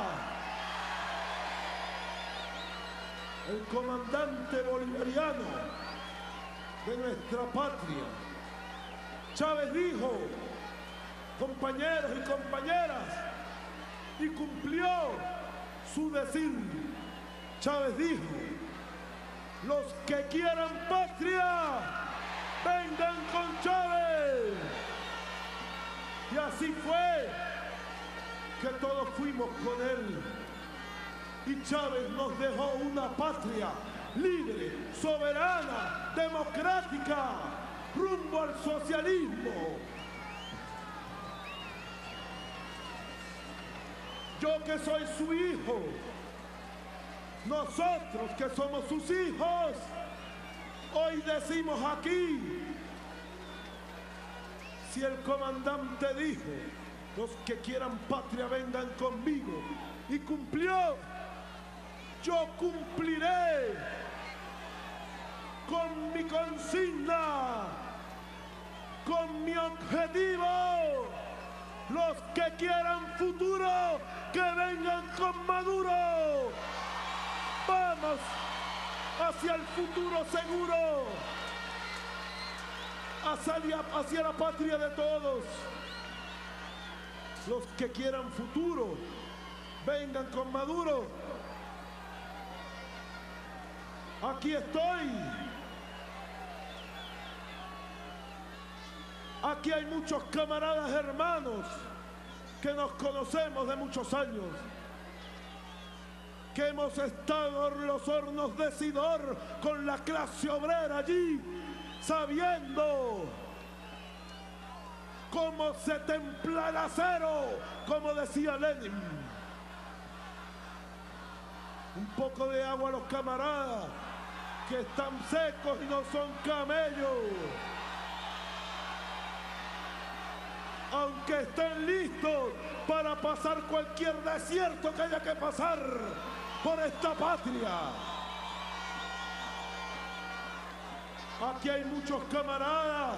El comandante bolivariano de nuestra patria. Chávez dijo, compañeros y compañeras, y cumplió su decir. Chávez dijo, los que quieran patria, vengan con Chávez. Y así fue. que todos fuimos con él. Y Chávez nos dejó una patria libre, soberana, democrática, rumbo al socialismo. Yo que soy su hijo, nosotros que somos sus hijos, hoy decimos aquí, si el comandante dijo, los que quieran patria vengan conmigo, y cumplió, yo cumpliré con mi consigna, con mi objetivo. Los que quieran futuro, que vengan con Maduro. Vamos hacia el futuro seguro, hacia, hacia la patria de todos. Los que quieran futuro, vengan con Maduro. Aquí estoy. Aquí hay muchos camaradas hermanos que nos conocemos de muchos años, que hemos estado en los hornos de Sidor con la clase obrera allí, sabiendo cómo se templa el acero, como decía Lenin. Un poco de agua a los camaradas que están secos y no son camellos. Aunque estén listos para pasar cualquier desierto que haya que pasar por esta patria. Aquí hay muchos camaradas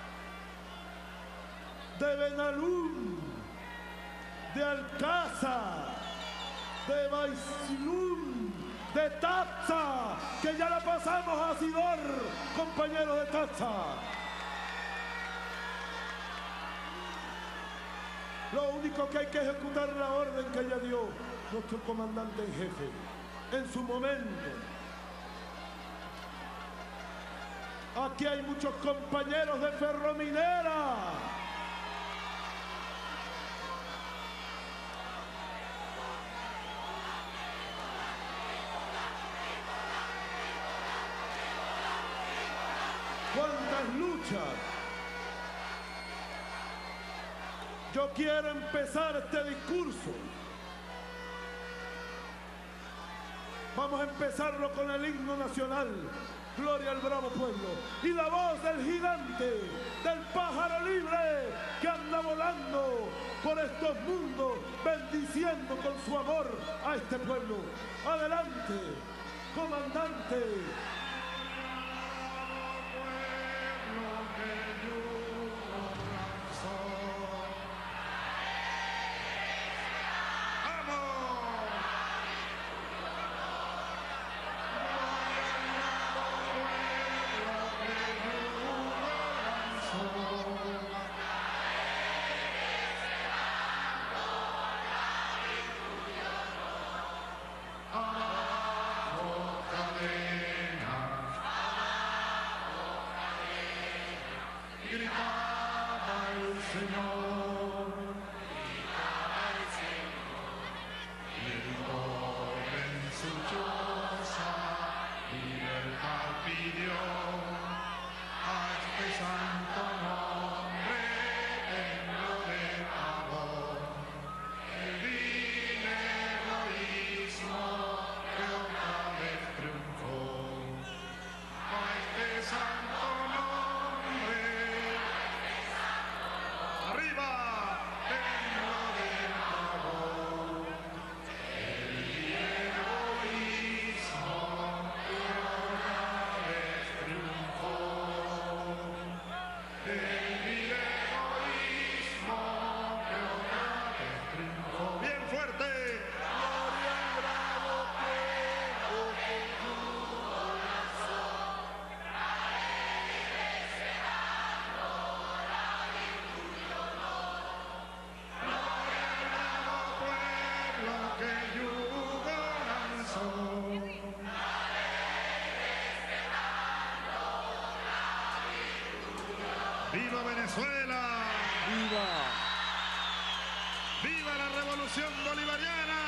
de Benalún, de Alcázar, de Baisilún, de Taza, que ya la pasamos a Sidor, compañero de Taza. Lo único que hay que ejecutar la orden que ella dio nuestro comandante en jefe en su momento. Aquí hay muchos compañeros de Ferrominera. ¿Cuántas luchas? Yo quiero empezar este discurso. Vamos a empezarlo con el himno nacional. Gloria al bravo pueblo. Y la voz del gigante, del pájaro libre que anda volando por estos mundos, bendiciendo con su amor a este pueblo. Adelante, comandante. ¡Viva Venezuela! ¡Viva! ¡Viva la revolución! revolución bolivariana.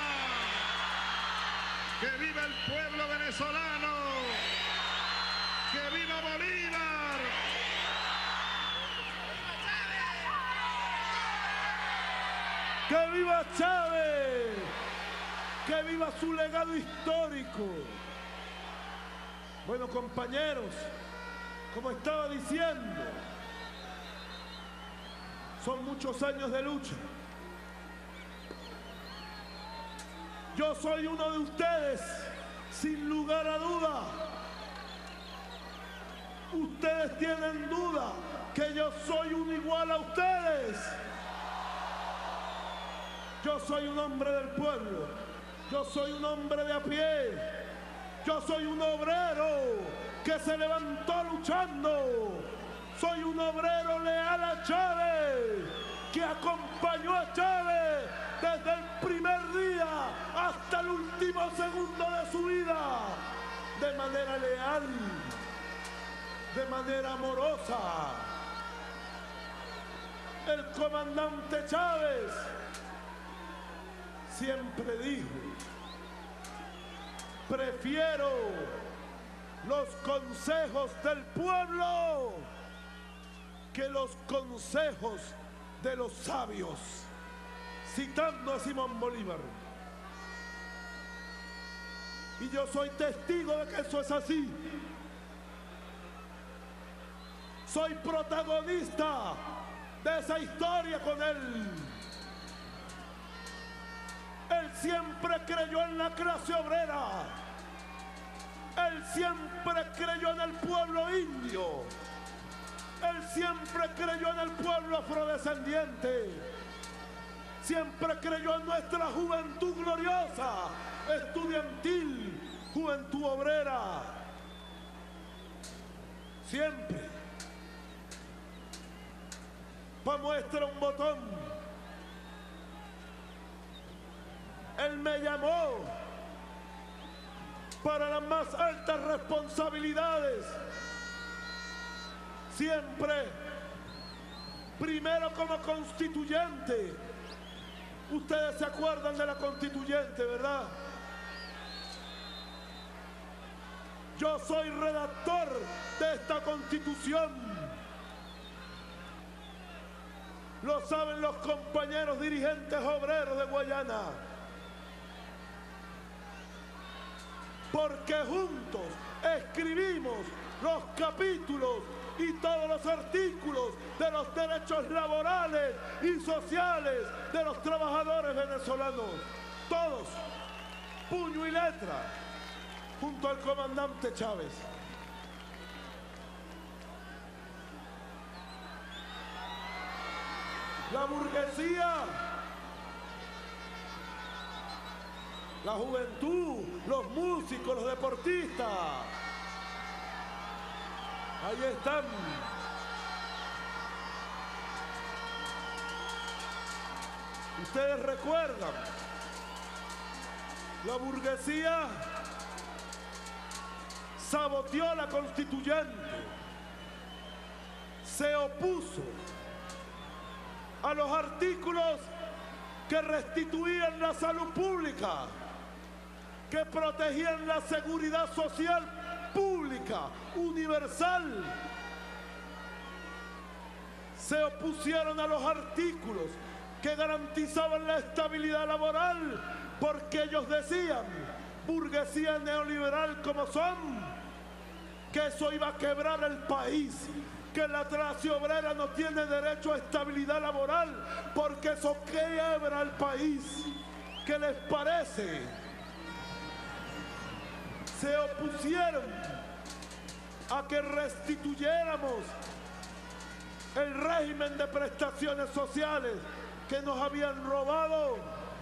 ¡Que viva el pueblo venezolano! ¡Que viva Bolívar! ¡Que viva Chávez! ¡Que viva su legado histórico! Bueno, compañeros, como estaba diciendo, son muchos años de lucha. Yo soy uno de ustedes, sin lugar a duda. Ustedes tienen duda que yo soy un igual a ustedes. Yo soy un hombre del pueblo. Yo soy un hombre de a pie. Yo soy un obrero que se levantó luchando. Soy un obrero leal a Chávez, que acompañó a Chávez desde el primer día hasta el último segundo de su vida, de manera leal, de manera amorosa. El comandante Chávez siempre dijo: prefiero los consejos del pueblo que los consejos de los sabios, citando a Simón Bolívar. Y yo soy testigo de que eso es así. Soy protagonista de esa historia con él. Él siempre creyó en la clase obrera. Él siempre creyó en el pueblo indio. Él siempre creyó en el pueblo afrodescendiente. Siempre creyó en nuestra juventud gloriosa, estudiantil, juventud obrera. Siempre. Pa' muestra un botón. Él me llamó para las más altas responsabilidades. Siempre, primero como constituyente. Ustedes se acuerdan de la constituyente, ¿verdad? Yo soy redactor de esta constitución. Lo saben los compañeros dirigentes obreros de Guayana. Porque juntos escribimos los capítulos y todos los artículos de los derechos laborales y sociales de los trabajadores venezolanos. Todos, puño y letra, junto al comandante Chávez. La burguesía, la juventud, los músicos, los deportistas, ahí están. Ustedes recuerdan, la burguesía saboteó la constituyente, se opuso a los artículos que restituían la salud pública, que protegían la seguridad social pública, universal. Se opusieron a los artículos que garantizaban la estabilidad laboral, porque ellos decían, burguesía neoliberal como son, que eso iba a quebrar el país, que la clase obrera no tiene derecho a estabilidad laboral, porque eso quiebra el país. ¿Qué les parece? Se opusieron a que restituyéramos el régimen de prestaciones sociales que nos habían robado.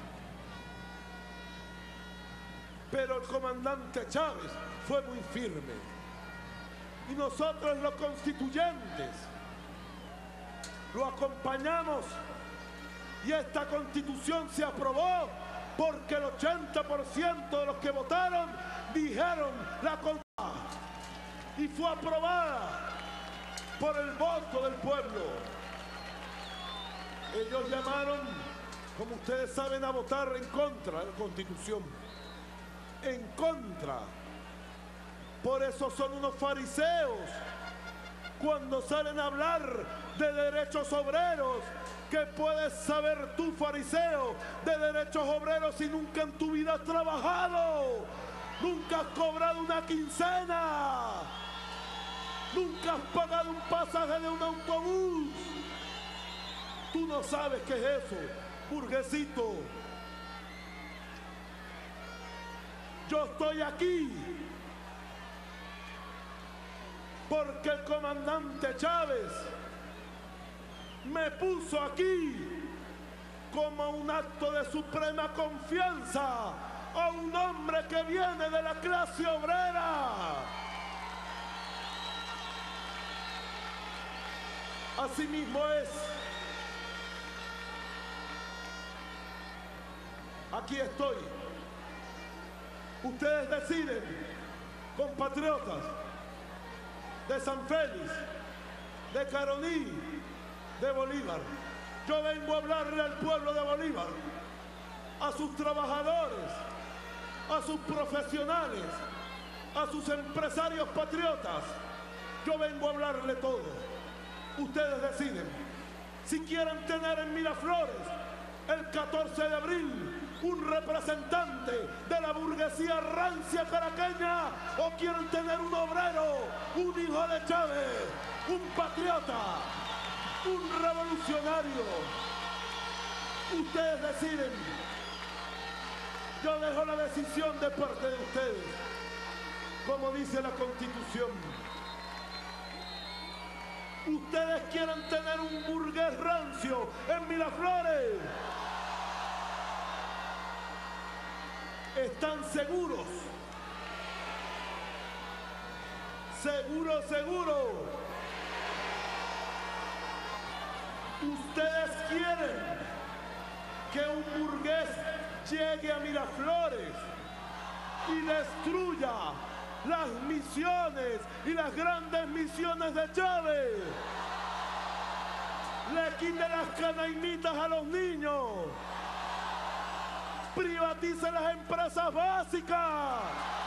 Pero el comandante Chávez fue muy firme. Y nosotros los constituyentes lo acompañamos, y esta constitución se aprobó porque el ochenta por ciento de los que votaron dijeron la constitución, y fue aprobada por el voto del pueblo. Ellos llamaron como ustedes saben, a votar en contra de la Constitución. En contra. Por eso son unos fariseos cuando salen a hablar de derechos obreros. ¿Qué puedes saber tú, fariseo, de derechos obreros si nunca en tu vida has trabajado? Nunca has cobrado una quincena. Nunca has pagado un pasaje de un autobús. Tú no sabes qué es eso, burguesito. Yo estoy aquí porque el comandante Chávez me puso aquí como un acto de suprema confianza a un hombre que viene de la clase obrera. Así mismo es. Aquí estoy. Ustedes deciden, compatriotas de San Félix, de Caroní, de Bolívar. Yo vengo a hablarle al pueblo de Bolívar, a sus trabajadores, a sus profesionales, a sus empresarios patriotas. Yo vengo a hablarle todo. Ustedes deciden si quieren tener en Miraflores el catorce de abril un representante de la burguesía rancia caraqueña, o quieren tener un obrero, un hijo de Chávez, un patriota, un revolucionario. Ustedes deciden. Yo dejo la decisión de parte de ustedes, como dice la Constitución. Ustedes quieren tener un burgués rancio en Miraflores. ¿Están seguros? ¿Seguro, seguro? ¿Ustedes quieren que un burgués llegue a Miraflores y destruya las misiones y las grandes misiones de Chávez? Le quite las canaimitas a los niños. Privatice las empresas básicas.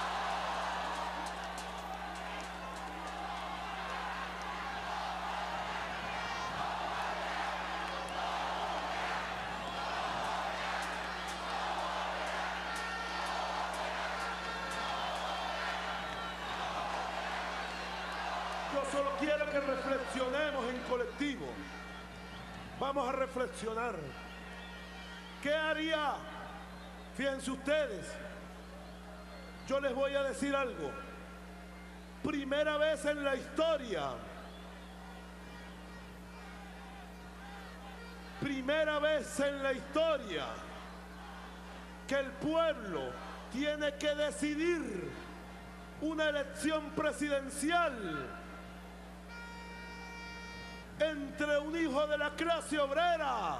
Yo solo quiero que reflexionemos en colectivo. Vamos a reflexionar. ¿Qué haría? Fíjense ustedes, yo les voy a decir algo. Primera vez en la historia, primera vez en la historia que el pueblo tiene que decidir una elección presidencial entre un hijo de la clase obrera,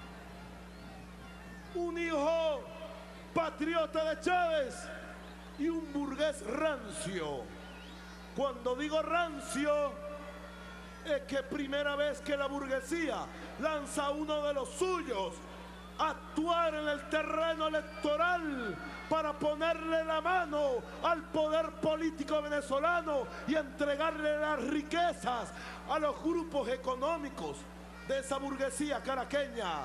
un hijo patriota de Chávez y un burgués rancio. Cuando digo rancio, es que primera vez que la burguesía lanza a uno de los suyos a actuar en el terreno electoral para ponerle la mano al poder político venezolano y entregarle las riquezas a los grupos económicos de esa burguesía caraqueña.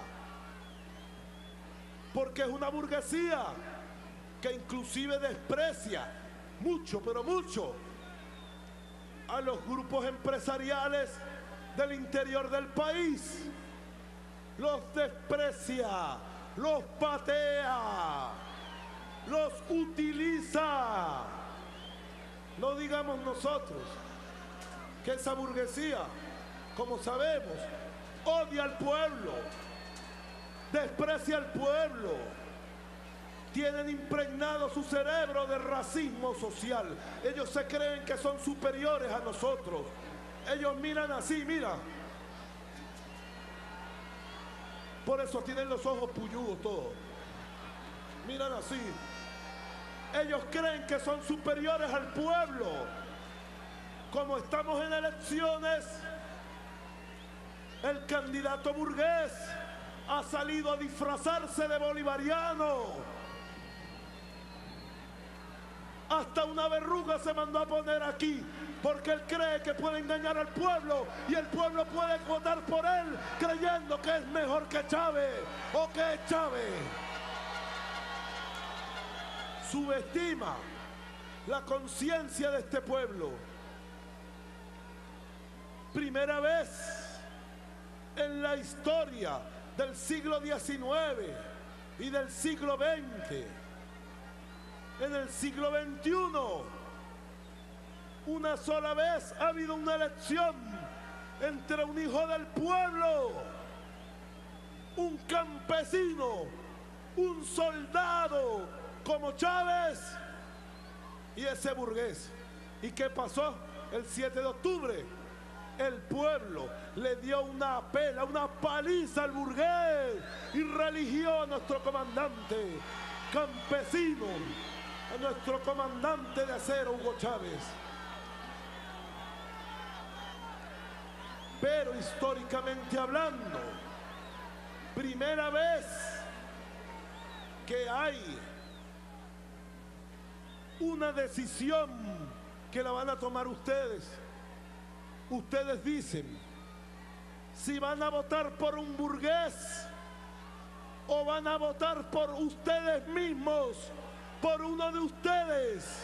Porque es una burguesía que inclusive desprecia mucho, pero mucho, a los grupos empresariales del interior del país. Los desprecia, los patea, los utiliza. No digamos nosotros que esa burguesía, como sabemos, odia al pueblo, desprecia al pueblo, tienen impregnado su cerebro de racismo social. Ellos se creen que son superiores a nosotros. Ellos miran así, mira. Por eso tienen los ojos puyudos todos. Miran así. Ellos creen que son superiores al pueblo. Como estamos en elecciones, el candidato burgués ha salido a disfrazarse de bolivariano. Hasta una verruga se mandó a poner aquí porque él cree que puede engañar al pueblo y el pueblo puede votar por él creyendo que es mejor que Chávez o que es Chávez. Subestima la conciencia de este pueblo. Primera vez en la historia del siglo diecinueve y del siglo veinte. En el siglo veintiuno, una sola vez ha habido una elección entre un hijo del pueblo, un campesino, un soldado como Chávez y ese burgués. ¿Y qué pasó? El siete de octubre, el pueblo le dio una pela, una paliza al burgués y religió a nuestro comandante campesino, a nuestro comandante de acero, Hugo Chávez. Pero históricamente hablando, primera vez que hay una decisión que la van a tomar ustedes. Ustedes dicen si van a votar por un burgués o van a votar por ustedes mismos, por uno de ustedes.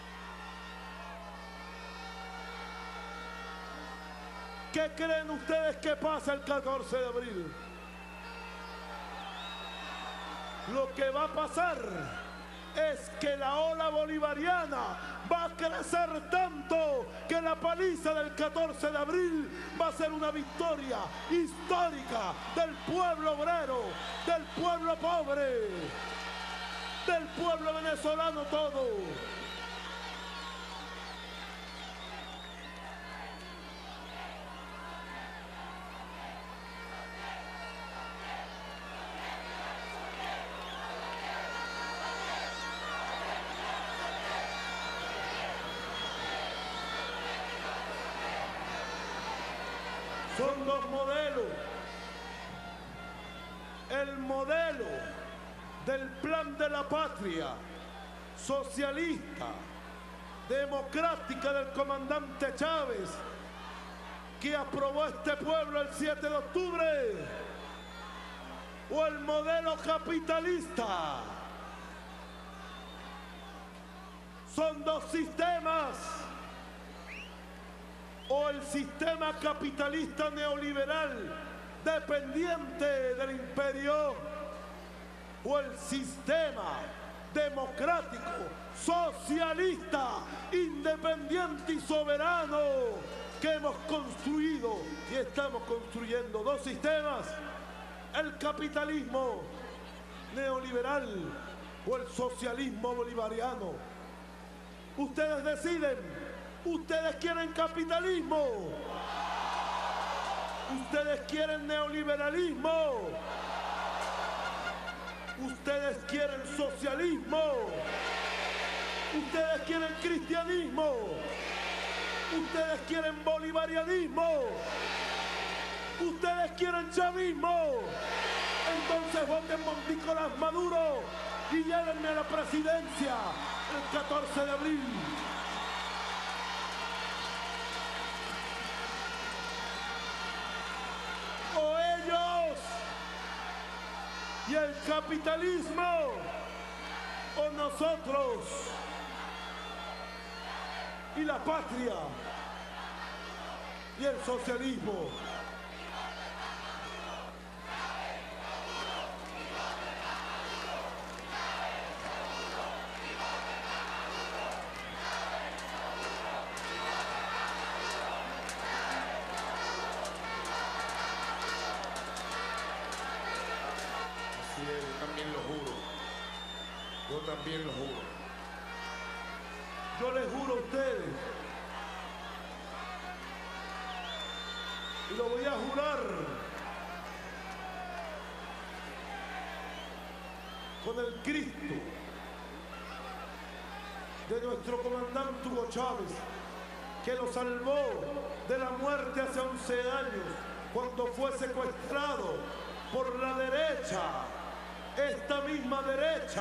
¿Qué creen ustedes que pasa el catorce de abril? Lo que va a pasar es que la ola bolivariana va a crecer tanto que la paliza del catorce de abril va a ser una victoria histórica del pueblo obrero, del pueblo pobre, del pueblo venezolano todo. Son dos modelos. El modelo del plan de la patria socialista, democrática del comandante Chávez, que aprobó este pueblo el siete de octubre, o el modelo capitalista. Son dos sistemas. O el sistema capitalista neoliberal dependiente del imperio, o el sistema democrático, socialista, independiente y soberano que hemos construido y estamos construyendo. Dos sistemas: el capitalismo neoliberal o el socialismo bolivariano. Ustedes deciden. ¿Ustedes quieren capitalismo? ¿Ustedes quieren neoliberalismo? ¿Ustedes quieren socialismo? ¿Ustedes quieren cristianismo? ¿Ustedes quieren bolivarianismo? ¿Ustedes quieren chavismo? Entonces voten por Nicolás Maduro y llévenme a la presidencia el catorce de abril. O ellos y el capitalismo, o nosotros y la patria y el socialismo. Yo también lo juro. Yo les juro a ustedes, y lo voy a jurar con el Cristo de nuestro comandante Hugo Chávez, que lo salvó de la muerte hace once años, cuando fue secuestrado por la derecha, esta misma derecha,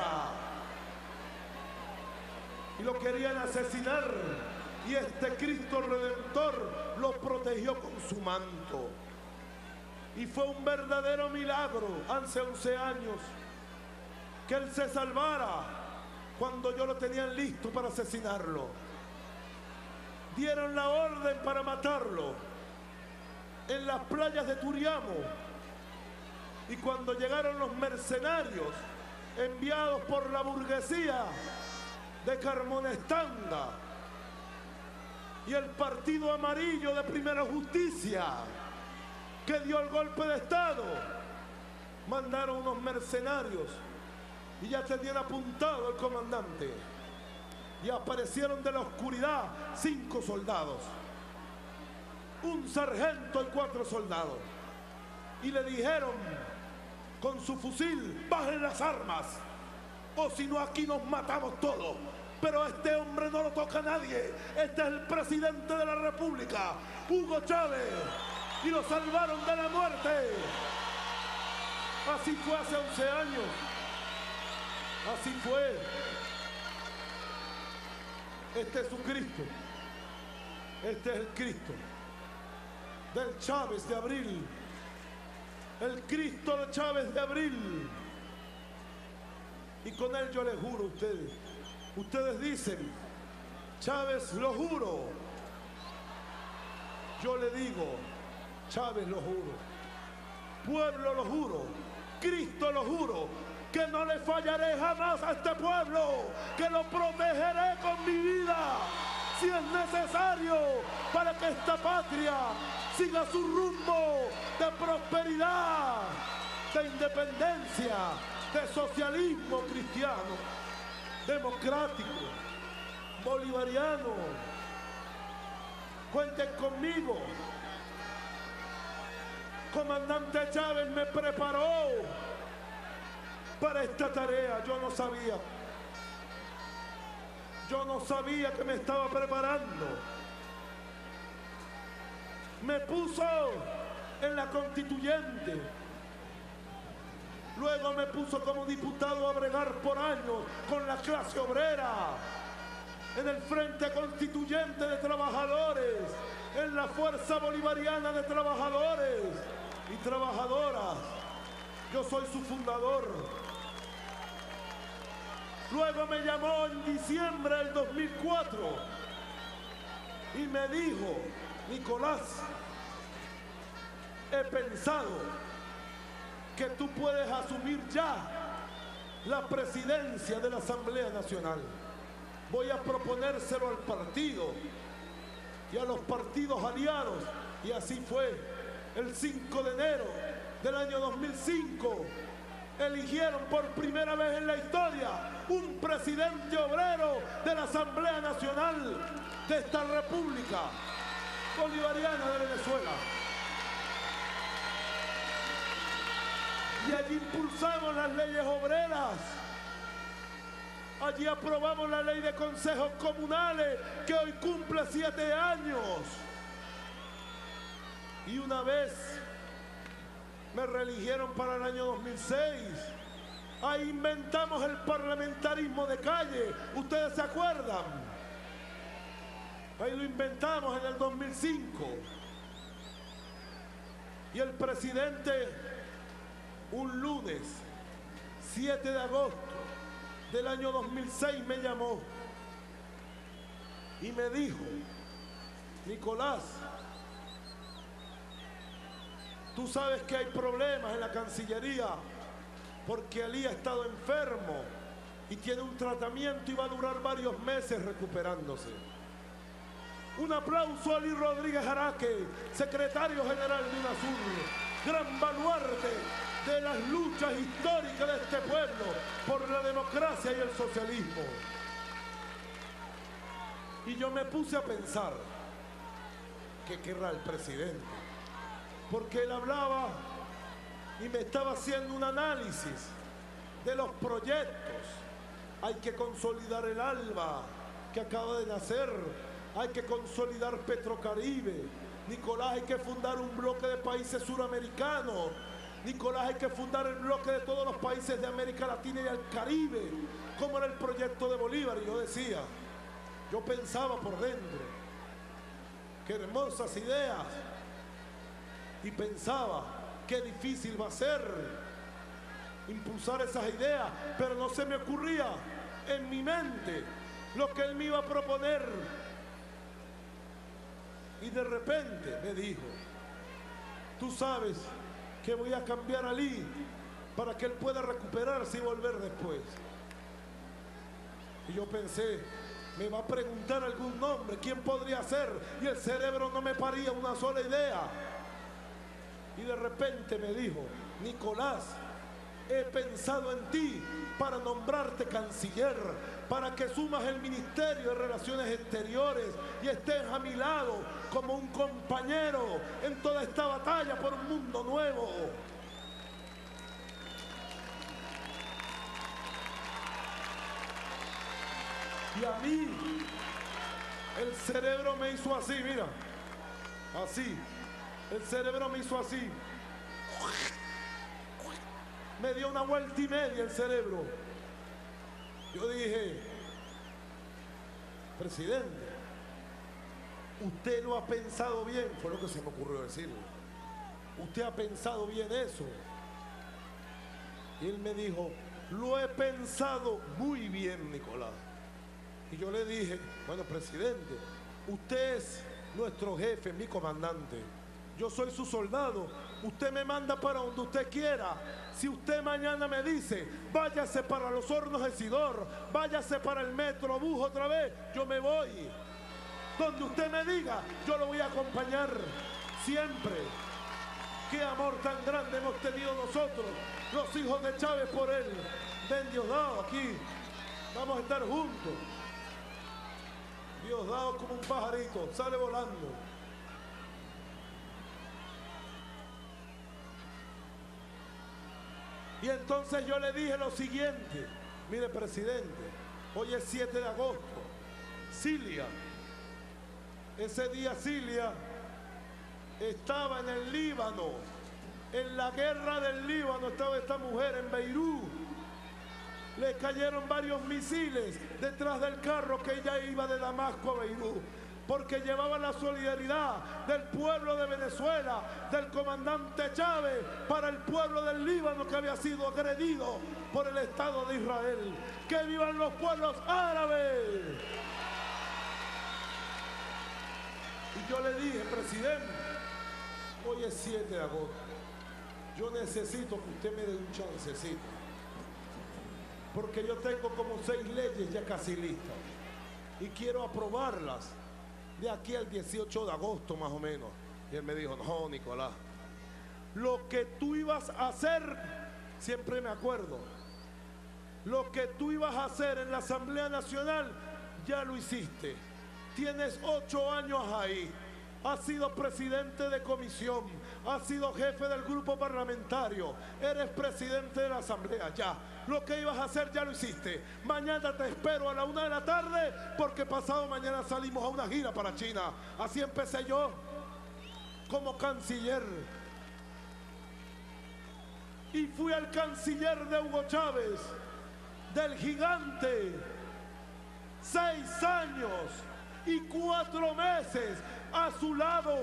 y lo querían asesinar, y este Cristo Redentor lo protegió con su manto. Y fue un verdadero milagro hace once años que él se salvara cuando yo lo tenían listo para asesinarlo. Dieron la orden para matarlo en las playas de Turiamo, y cuando llegaron los mercenarios enviados por la burguesía de Carmonestanga y el Partido Amarillo de Primera Justicia, que dio el golpe de Estado, mandaron unos mercenarios y ya tenían apuntado al comandante, y aparecieron de la oscuridad cinco soldados, un sargento y cuatro soldados, y le dijeron con su fusil: bajen las armas, o si no aquí nos matamos todos. Pero a este hombre no lo toca nadie. Este es el presidente de la República, Hugo Chávez, y lo salvaron de la muerte. Así fue hace once años. Así fue. Este es su Cristo. Este es el Cristo del Chávez de Abril. El Cristo de Chávez de Abril. Y con él yo les juro a ustedes. Ustedes dicen: Chávez, lo juro. Yo le digo: Chávez, lo juro. Pueblo, lo juro. Cristo, lo juro. Que no le fallaré jamás a este pueblo. Que lo protegeré con mi vida, si es necesario, para que esta patria siga su rumbo de prosperidad, de independencia, de socialismo cristiano, democrático, bolivariano. Cuenten conmigo. Comandante Chávez me preparó para esta tarea. Yo no sabía. Yo no sabía que me estaba preparando. Me puso en la constituyente. Luego me puso como diputado a bregar por años con la clase obrera, en el Frente Constituyente de Trabajadores, en la Fuerza Bolivariana de Trabajadores y Trabajadoras. Yo soy su fundador. Luego me llamó en diciembre del dos mil cuatro y me dijo: Nicolás, he pensado que tú puedes asumir ya la presidencia de la Asamblea Nacional. Voy a proponérselo al partido y a los partidos aliados. Y así fue. El cinco de enero del año dos mil cinco eligieron por primera vez en la historia un presidente obrero de la Asamblea Nacional de esta República Bolivariana de Venezuela. Y allí impulsamos las leyes obreras. Allí aprobamos la ley de consejos comunales, que hoy cumple siete años. Y una vez me reeligieron para el año dos mil seis. Ahí inventamos el parlamentarismo de calle. ¿Ustedes se acuerdan? Ahí lo inventamos en el dos mil cinco. Y el presidente, un lunes, siete de agosto del año dos mil seis, me llamó y me dijo: Nicolás, tú sabes que hay problemas en la Cancillería porque Ali ha estado enfermo y tiene un tratamiento y va a durar varios meses recuperándose. Un aplauso a Ali Rodríguez Araque, secretario general de UNASUR, gran baluarte de las luchas históricas de este pueblo por la democracia y el socialismo. Y yo me puse a pensar: ¿qué querrá el presidente? Porque él hablaba y me estaba haciendo un análisis de los proyectos. Hay que consolidar el ALBA, que acaba de nacer. Hay que consolidar Petrocaribe. Nicolás, hay que fundar un bloque de países suramericanos. Nicolás, hay que fundar el bloque de todos los países de América Latina y el Caribe, como era el proyecto de Bolívar. Y yo decía, yo pensaba por dentro, qué hermosas ideas, y pensaba, qué difícil va a ser impulsar esas ideas, pero no se me ocurría en mi mente lo que él me iba a proponer. Y de repente me dijo, tú sabes que voy a cambiar a Lee para que él pueda recuperarse y volver después. Y yo pensé, me va a preguntar algún nombre, ¿quién podría ser? Y el cerebro no me paría una sola idea. Y de repente me dijo, Nicolás, he pensado en ti para nombrarte canciller, para que sumas el Ministerio de Relaciones Exteriores y estés a mi lado como un compañero en toda esta batalla por un mundo nuevo. Y a mí, el cerebro me hizo así, mira, así, el cerebro me hizo así. Me dio una vuelta y media el cerebro. Yo dije, presidente, usted lo ha pensado bien, fue lo que se me ocurrió decirle. Usted ha pensado bien eso. Y él me dijo, lo he pensado muy bien, Nicolás. Y yo le dije, bueno, presidente, usted es nuestro jefe, mi comandante. Yo soy su soldado. Usted me manda para donde usted quiera. Si usted mañana me dice, váyase para los Hornos de Sidor, váyase para el Metrobús otra vez, yo me voy. Donde usted me diga, yo lo voy a acompañar siempre. Qué amor tan grande hemos tenido nosotros, los hijos de Chávez, por él. Ven, Diosdado, aquí. Vamos a estar juntos. Diosdado como un pajarito, sale volando. Y entonces yo le dije lo siguiente, mire, presidente, hoy es siete de agosto, Cilia, ese día Cilia estaba en el Líbano, en la guerra del Líbano estaba esta mujer en Beirut, le cayeron varios misiles detrás del carro que ella iba de Damasco a Beirut, porque llevaba la solidaridad del pueblo de Venezuela, del comandante Chávez, para el pueblo del Líbano que había sido agredido por el Estado de Israel. ¡Que vivan los pueblos árabes! Y yo le dije, presidente, hoy es siete de agosto, yo necesito que usted me dé un chancecito, porque yo tengo como seis leyes ya casi listas y quiero aprobarlas de aquí al dieciocho de agosto más o menos. Y él me dijo, no, Nicolás, lo que tú ibas a hacer, siempre me acuerdo, lo que tú ibas a hacer en la Asamblea Nacional, ya lo hiciste. Tienes ocho años ahí, has sido presidente de comisión, has sido jefe del grupo parlamentario, eres presidente de la Asamblea, ya. Lo que ibas a hacer ya lo hiciste. Mañana te espero a la una de la tarde porque pasado mañana salimos a una gira para China. Así empecé yo como canciller. Y fui el canciller de Hugo Chávez, del gigante. Seis años y cuatro meses a su lado.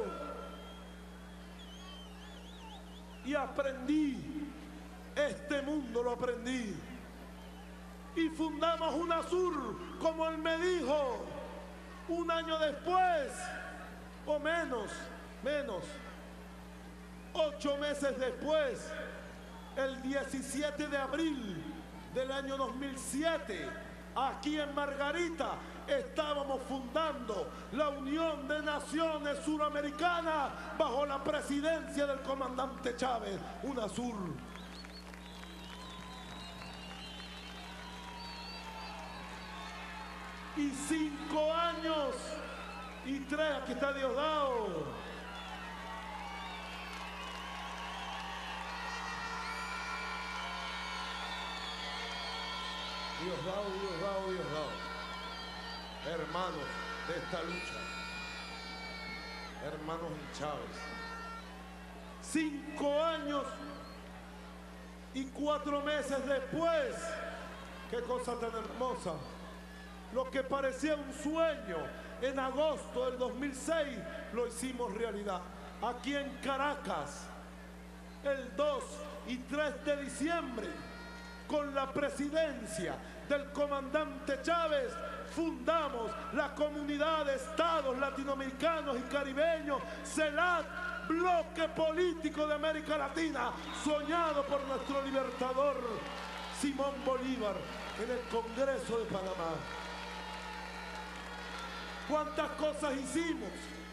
Y aprendí. Este mundo lo aprendí. Y fundamos UNASUR, como él me dijo, un año después, o menos, menos, ocho meses después, el diecisiete de abril del año dos mil siete, aquí en Margarita, estábamos fundando la Unión de Naciones Suramericanas bajo la presidencia del comandante Chávez, UNASUR. Y cinco años y tres, aquí está Diosdado. Diosdado, Diosdado, Diosdado. Hermanos de esta lucha. Hermanos en Chávez. Cinco años Y cuatro meses después, qué cosa tan hermosa, lo que parecía un sueño, en agosto del dos mil seis lo hicimos realidad. Aquí en Caracas, el dos y tres de diciembre, con la presidencia del comandante Chávez, fundamos la Comunidad de Estados Latinoamericanos y Caribeños, CELAC, bloque político de América Latina, soñado por nuestro libertador Simón Bolívar en el Congreso de Panamá. ¿Cuántas cosas hicimos?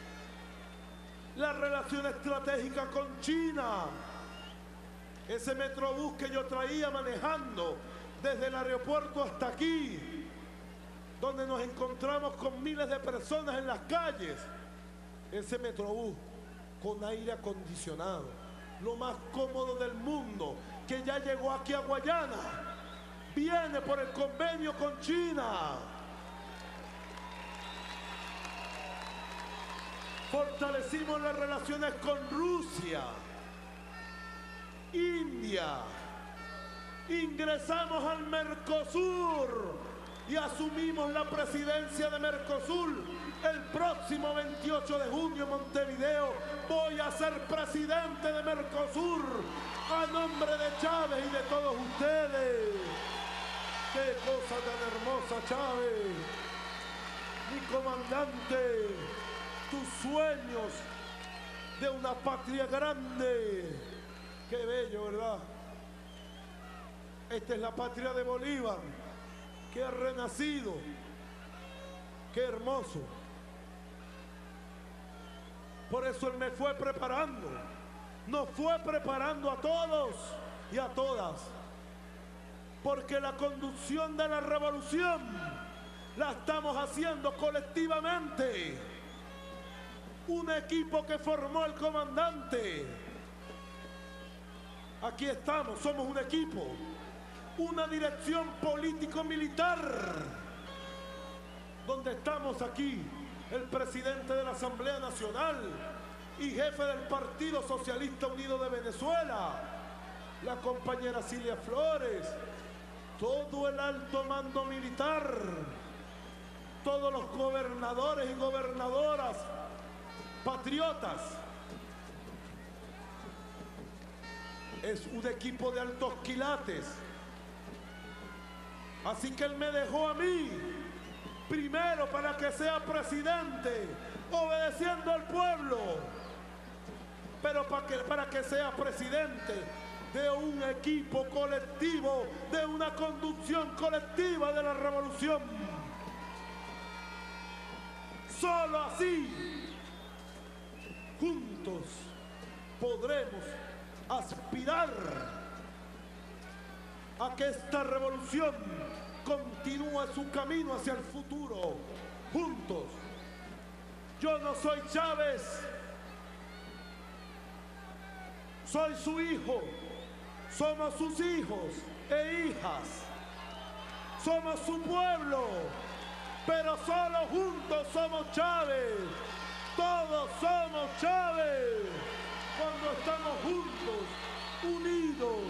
La relación estratégica con China, ese metrobús que yo traía manejando desde el aeropuerto hasta aquí, donde nos encontramos con miles de personas en las calles, ese metrobús con aire acondicionado, lo más cómodo del mundo, que ya llegó aquí a Guayana, viene por el convenio con China. Fortalecimos las relaciones con Rusia, India, ingresamos al Mercosur y asumimos la presidencia de Mercosur. El próximo veintiocho de junio en Montevideo voy a ser presidente de Mercosur a nombre de Chávez y de todos ustedes. ¡Qué cosa tan hermosa, Chávez! Mi comandante, tus sueños de una patria grande. ¡Qué bello!, ¿verdad? Esta es la patria de Bolívar, que ha renacido. ¡Qué hermoso! Por eso él me fue preparando, nos fue preparando a todos y a todas, porque la conducción de la revolución la estamos haciendo colectivamente. Un equipo que formó el comandante. Aquí estamos, somos un equipo, una dirección político-militar, donde estamos aquí el presidente de la Asamblea Nacional y jefe del Partido Socialista Unido de Venezuela, la compañera Cilia Flores, todo el alto mando militar, todos los gobernadores y gobernadoras patriotas. Es un equipo de altos quilates. Así que él me dejó a mí primero para que sea presidente, obedeciendo al pueblo, pero para que, para que sea presidente de un equipo colectivo, de una conducción colectiva de la revolución. Solo así, juntos, podremos aspirar a que esta revolución continúe su camino hacia el futuro, juntos. Yo no soy Chávez, soy su hijo, somos sus hijos e hijas, somos su pueblo, pero solo juntos somos Chávez, todos somos Chávez, cuando estamos juntos, unidos.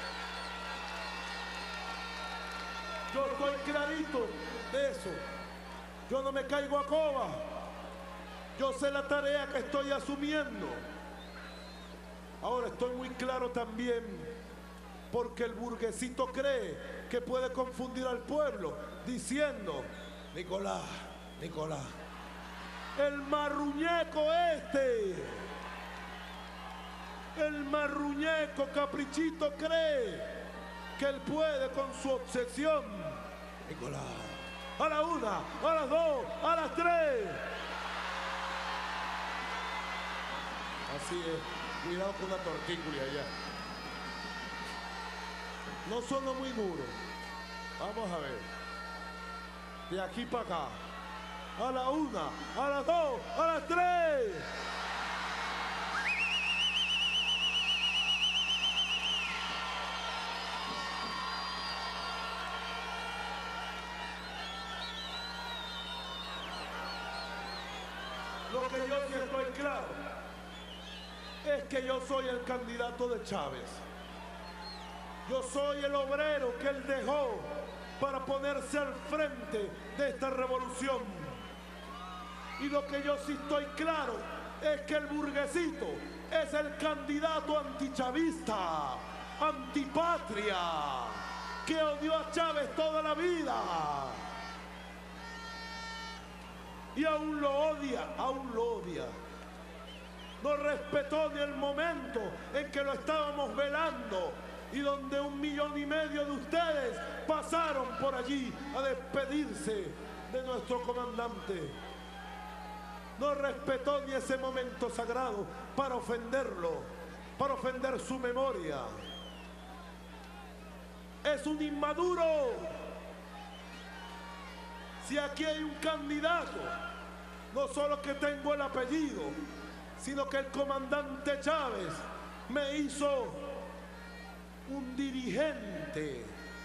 Yo estoy clarito de eso. Yo no me caigo a coba. Yo sé la tarea que estoy asumiendo. Ahora estoy muy claro también, porque el burguesito cree que puede confundir al pueblo diciendo: Nicolás, Nicolás, el marruñeco este, el marruñeco caprichito cree que él puede con su obsesión. Nicolás, a la una, a las dos, a las tres. Así es, cuidado con la tortícolis allá. No sonó muy duro. Vamos a ver. De aquí para acá. A la una, a las dos, a las tres. Lo que yo sí estoy claro es que yo soy el candidato de Chávez. Yo soy el obrero que él dejó para ponerse al frente de esta revolución. Y lo que yo sí estoy claro es que el burguesito es el candidato antichavista, antipatria, que odió a Chávez toda la vida. Y aún lo odia, aún lo odia. No respetó ni el momento en que lo estábamos velando y donde un millón y medio de ustedes pasaron por allí a despedirse de nuestro comandante. No respetó ni ese momento sagrado para ofenderlo, para ofender su memoria. Es un inmaduro. Si aquí hay un candidato, no solo que tengo el apellido, sino que el comandante Chávez me hizo un dirigente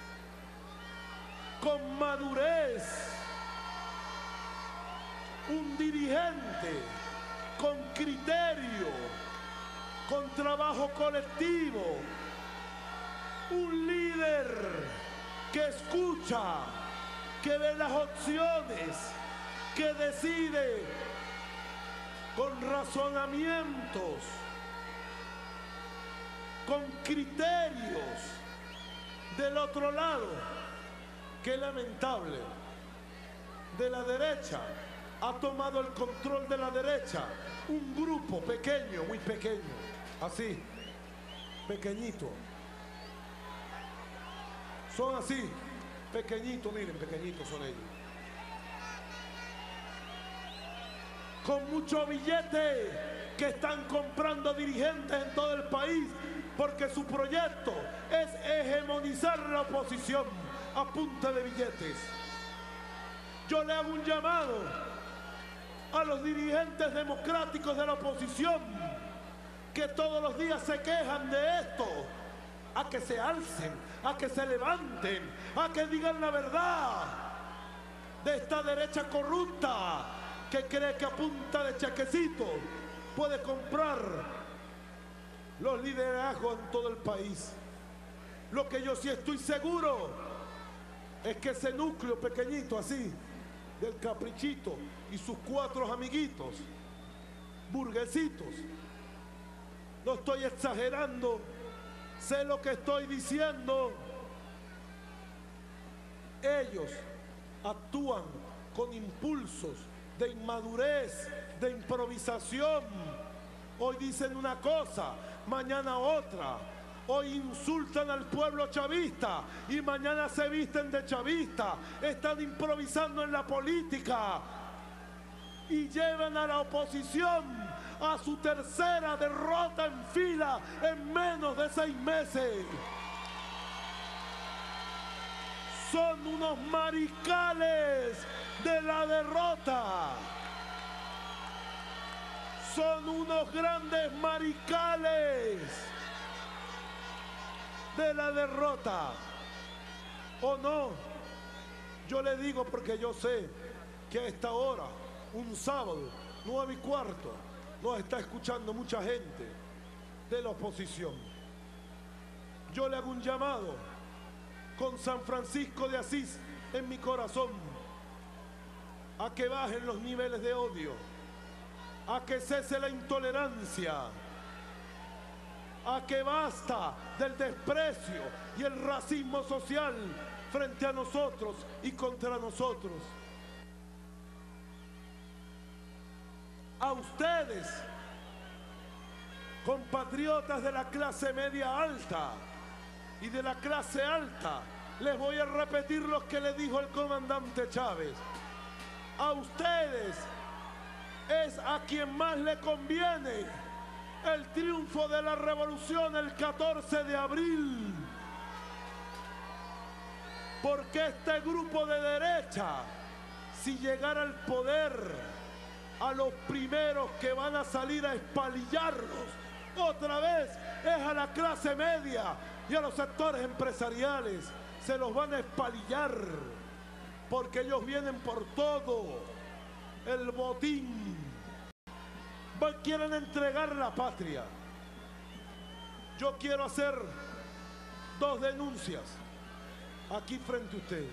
con madurez, un dirigente con criterio, con trabajo colectivo, un líder que escucha, que ve las opciones, que decide con razonamientos, con criterios. Del otro lado, qué lamentable, de la derecha ha tomado el control de la derecha un grupo pequeño, muy pequeño, así, pequeñito. Son así, pequeñitos, miren, pequeñitos son ellos. Con mucho billete que están comprando dirigentes en todo el país porque su proyecto es hegemonizar la oposición a punta de billetes. Yo le hago un llamado a los dirigentes democráticos de la oposición que todos los días se quejan de esto, a que se alcen, a que se levanten, a que digan la verdad de esta derecha corrupta que cree que a punta de chequecito puede comprar los liderazgos en todo el país. Lo que yo sí estoy seguro es que ese núcleo pequeñito así, del Caprichito y sus cuatro amiguitos, burguesitos, no estoy exagerando, sé lo que estoy diciendo, ellos actúan con impulsos de inmadurez, de improvisación. Hoy dicen una cosa, mañana otra. Hoy insultan al pueblo chavista y mañana se visten de chavista. Están improvisando en la política y llevan a la oposición a su tercera derrota en fila en menos de seis meses. Son unos maricales de la derrota. Son unos grandes maricales de la derrota. ¿O no? Yo le digo porque yo sé que a esta hora, un sábado, nueve y cuarto, nos está escuchando mucha gente de la oposición. Yo le hago un llamado con San Francisco de Asís en mi corazón a que bajen los niveles de odio, a que cese la intolerancia, a que basta del desprecio y el racismo social frente a nosotros y contra nosotros. A ustedes, compatriotas de la clase media alta y de la clase alta, les voy a repetir lo que le dijo el comandante Chávez. A ustedes es a quien más le conviene el triunfo de la revolución el catorce de abril. Porque este grupo de derecha, si llegara al poder, a los primeros que van a salir a espalillarlos otra vez es a la clase media y a los sectores empresariales. Se los van a espalillar porque ellos vienen por todo el botín. Quieren entregar la patria. Yo quiero hacer dos denuncias aquí frente a ustedes.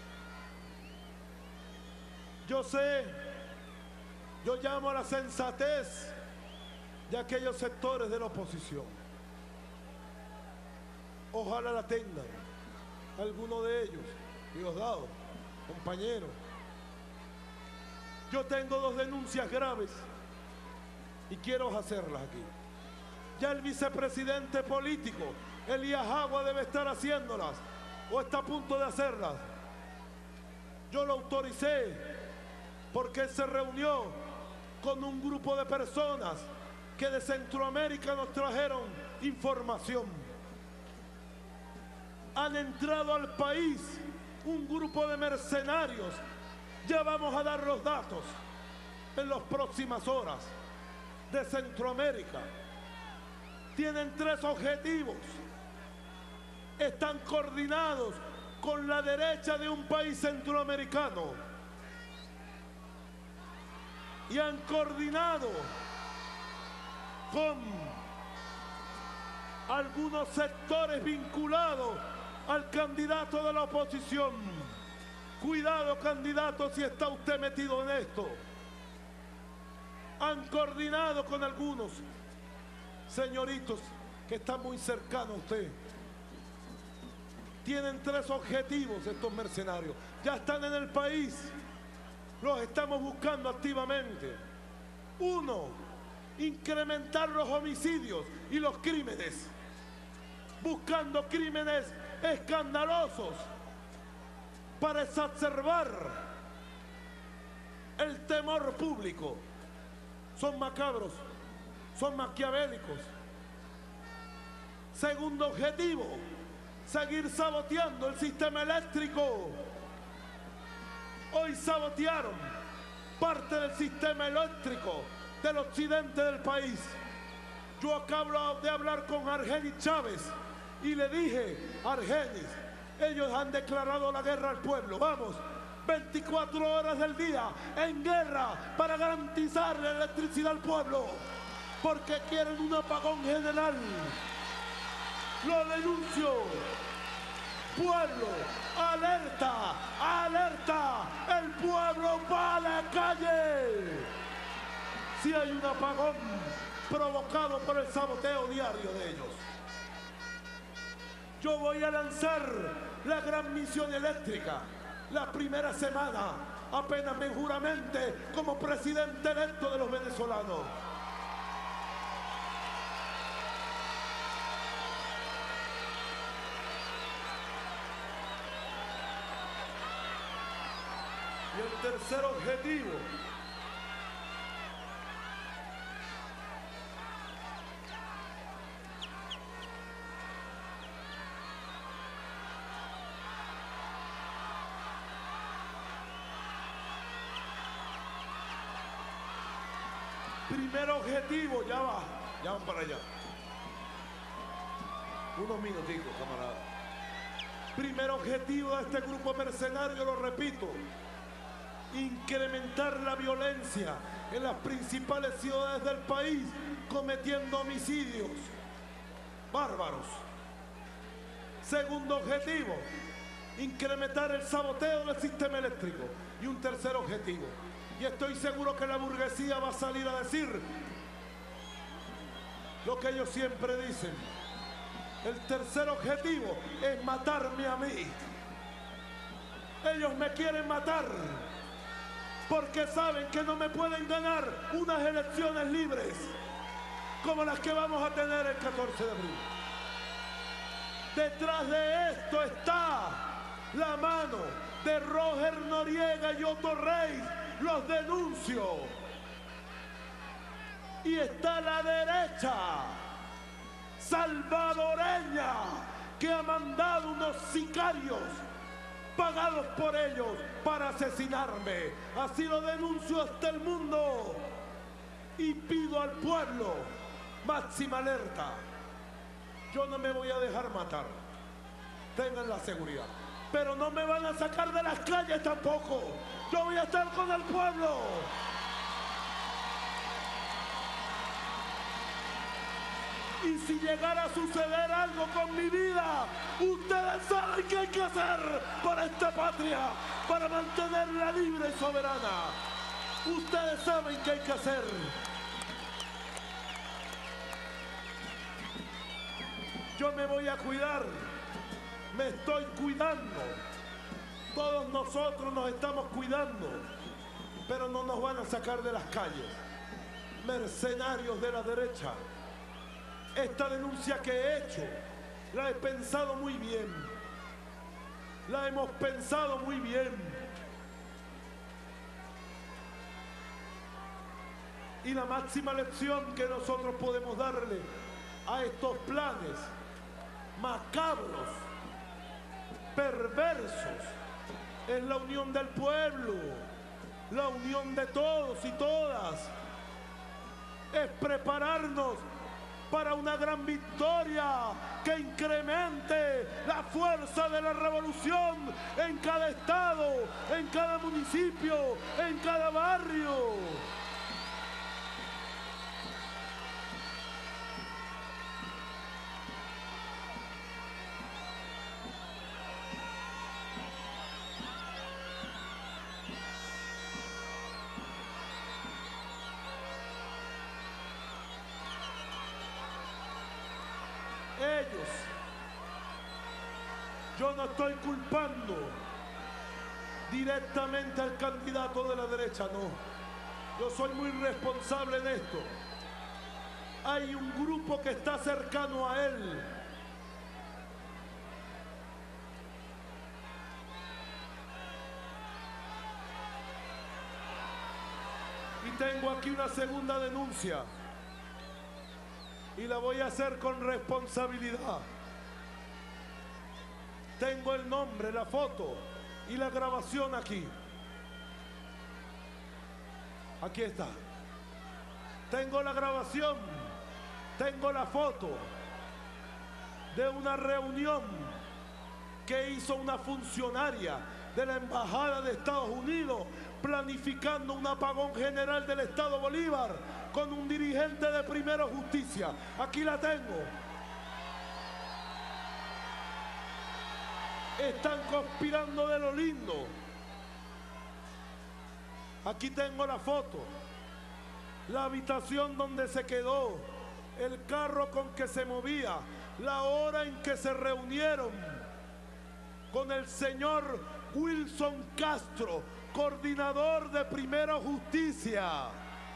Yo sé, yo llamo a la sensatez de aquellos sectores de la oposición. Ojalá la tengan, alguno de ellos, Diosdado, compañeros. Yo tengo dos denuncias graves y quiero hacerlas aquí. Ya el vicepresidente político, Elías Agua, debe estar haciéndolas o está a punto de hacerlas. Yo lo autoricé porque él se reunió con un grupo de personas que de Centroamérica nos trajeron información. Han entrado al país un grupo de mercenarios. Ya vamos a dar los datos en las próximas horas, de Centroamérica. Tienen tres objetivos. Están coordinados con la derecha de un país centroamericano y han coordinado con algunos sectores vinculados al candidato de la oposición. Cuidado, candidato, si está usted metido en esto. Han coordinado con algunos señoritos que están muy cercanos a usted. Tienen tres objetivos estos mercenarios. Ya están en el país. Los estamos buscando activamente. Uno, incrementar los homicidios y los crímenes. Buscando crímenes escandalosos para exacerbar el temor público. Son macabros, son maquiavélicos. Segundo objetivo, seguir saboteando el sistema eléctrico. Hoy sabotearon parte del sistema eléctrico del occidente del país. Yo acabo de hablar con Argenis Chávez y le dije, Argenis, ellos han declarado la guerra al pueblo. Vamos, veinticuatro horas del día en guerra para garantizar la electricidad al pueblo, porque quieren un apagón general. Lo denuncio. Pueblo, alerta, alerta, el pueblo va a la calle. Si hay un apagón provocado por el saboteo diario de ellos. Yo voy a lanzar la gran misión eléctrica la primera semana, apenas me juramente como presidente electo de los venezolanos. Y el tercer objetivo, primer objetivo, ya va, ya van para allá. Unos minuticos, camarada. Primer objetivo de este grupo mercenario, lo repito, incrementar la violencia en las principales ciudades del país, cometiendo homicidios bárbaros. Segundo objetivo, incrementar el saboteo del sistema eléctrico. Y un tercer objetivo, y estoy seguro que la burguesía va a salir a decir lo que ellos siempre dicen. El tercer objetivo es matarme a mí. Ellos me quieren matar porque saben que no me pueden ganar unas elecciones libres como las que vamos a tener el catorce de abril. Detrás de esto está la mano de Roger Noriega y Otto Reis. Los denuncio. Y está la derecha salvadoreña que ha mandado unos sicarios pagados por ellos para asesinarme. Así lo denuncio hasta el mundo y pido al pueblo máxima alerta. Yo no me voy a dejar matar, tengan la seguridad, pero no me van a sacar de las calles tampoco. Yo voy a estar con el pueblo. Y si llegara a suceder algo con mi vida, ustedes saben qué hay que hacer para esta patria, para mantenerla libre y soberana. Ustedes saben qué hay que hacer. Yo me voy a cuidar, me estoy cuidando. Todos nosotros nos estamos cuidando, pero no nos van a sacar de las calles. Mercenarios de la derecha. Esta denuncia que he hecho, la he pensado muy bien. La hemos pensado muy bien. Y la máxima lección que nosotros podemos darle a estos planes macabros, perversos, es la unión del pueblo, la unión de todos y todas. Es prepararnos para una gran victoria que incremente la fuerza de la revolución en cada estado, en cada municipio, en cada barrio. Ellos, yo no estoy culpando directamente al candidato de la derecha, no. Yo soy muy responsable en esto. Hay un grupo que está cercano a él. Y tengo aquí una segunda denuncia. Y la voy a hacer con responsabilidad. Tengo el nombre, la foto y la grabación aquí. Aquí está. Tengo la grabación, tengo la foto de una reunión que hizo una funcionaria de la Embajada de Estados Unidos planificando un apagón general del Estado Bolívar con un dirigente de Primero Justicia. Aquí la tengo. Están conspirando de lo lindo. Aquí tengo la foto, la habitación donde se quedó, el carro con que se movía, la hora en que se reunieron con el señor Wilson Castro, coordinador de Primero Justicia,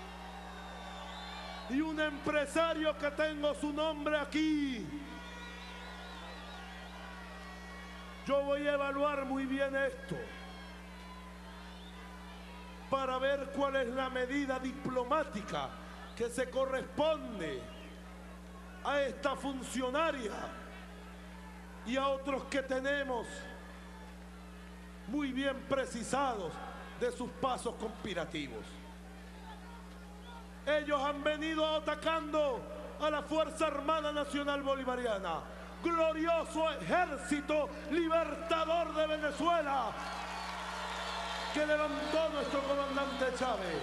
y un empresario que tengo su nombre aquí. Yo voy a evaluar muy bien esto para ver cuál es la medida diplomática que se corresponde a esta funcionaria y a otros que tenemos muy bien precisados de sus pasos conspirativos. Ellos han venido atacando a la Fuerza Armada Nacional Bolivariana, glorioso ejército libertador de Venezuela, que levantó nuestro comandante Chávez.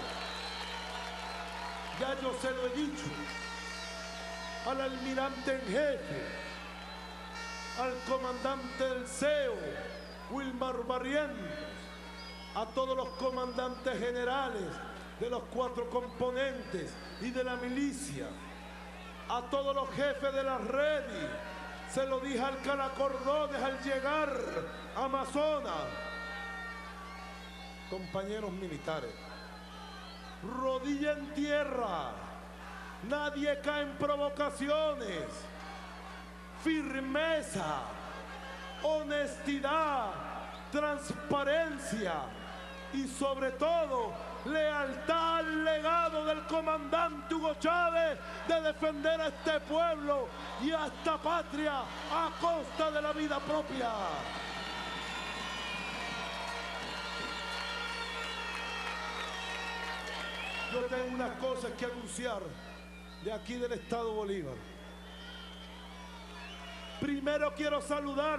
Ya yo se lo he dicho al almirante en jefe, al comandante del C E O, Wilmar Barrientos, a todos los comandantes generales de los cuatro componentes y de la milicia, a todos los jefes de las redes. Se lo dije al Calacordones al llegar a Amazonas. Compañeros militares, rodilla en tierra, nadie cae en provocaciones, firmeza, honestidad, transparencia y sobre todo lealtad al legado del comandante Hugo Chávez de defender a este pueblo y a esta patria a costa de la vida propia. Yo tengo unas cosas que anunciar de aquí del Estado Bolívar. Primero quiero saludar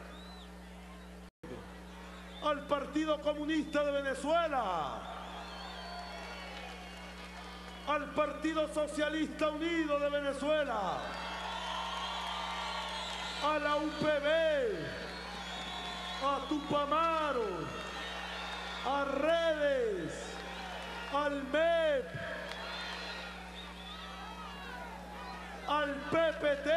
al Partido Comunista de Venezuela, al Partido Socialista Unido de Venezuela, a la U P B, a Tupamaro, a Redes, al M E P, al P P T,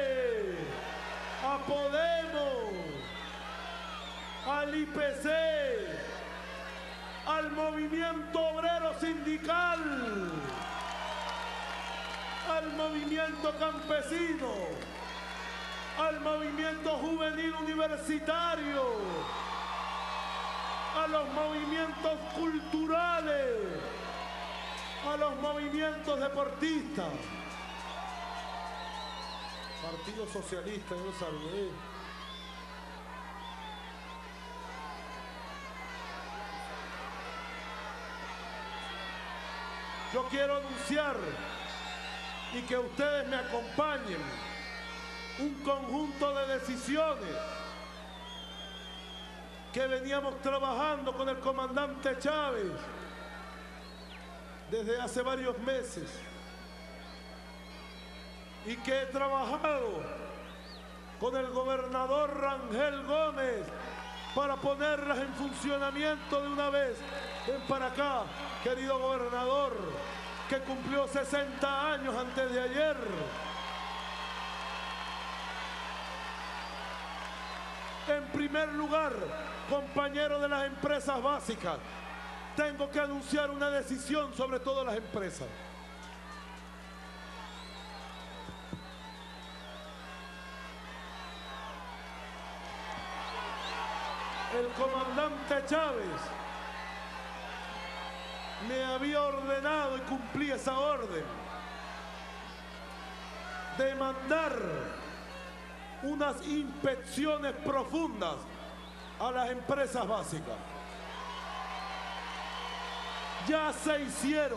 a Podemos, al I P C, al Movimiento Obrero Sindical, al Movimiento Campesino, al Movimiento Juvenil Universitario, a los movimientos culturales, a los movimientos deportistas. Partido Socialista, yo lo saludé. Yo quiero anunciar y que ustedes me acompañen un conjunto de decisiones que veníamos trabajando con el comandante Chávez desde hace varios meses y que he trabajado con el gobernador Rangel Gómez para ponerlas en funcionamiento de una vez. Ven para acá, querido gobernador, que cumplió sesenta años antes de ayer. En primer lugar, compañeros de las empresas básicas, tengo que anunciar una decisión sobre todas las empresas. El comandante Chávez me había ordenado y cumplí esa orden de mandar unas inspecciones profundas a las empresas básicas. Ya se hicieron.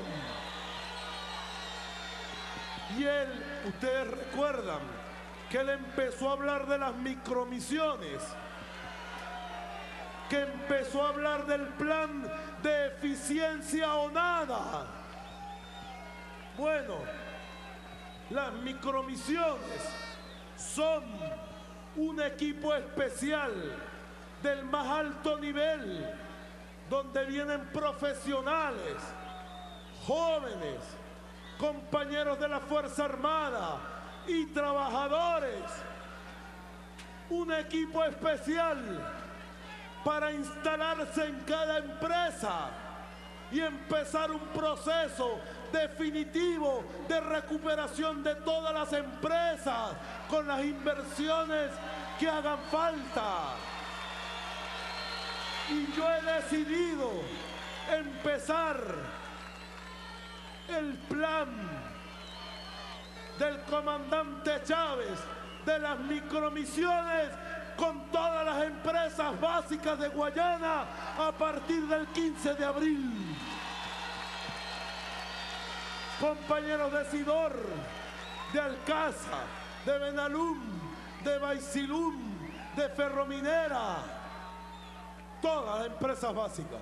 Y él, ustedes recuerdan que él empezó a hablar de las micromisiones, que empezó a hablar del plan de eficiencia o nada. Bueno, las micromisiones son un equipo especial del más alto nivel, donde vienen profesionales, jóvenes, compañeros de la Fuerza Armada y trabajadores. Un equipo especial para instalarse en cada empresa y empezar un proceso definitivo de recuperación de todas las empresas con las inversiones que hagan falta. Y yo he decidido empezar el plan del comandante Chávez de las micromisiones con todas las empresas básicas de Guayana a partir del quince de abril. Compañeros de Sidor, de Alcázar, de Benalum, de Baisilum, de Ferrominera, todas las empresas básicas.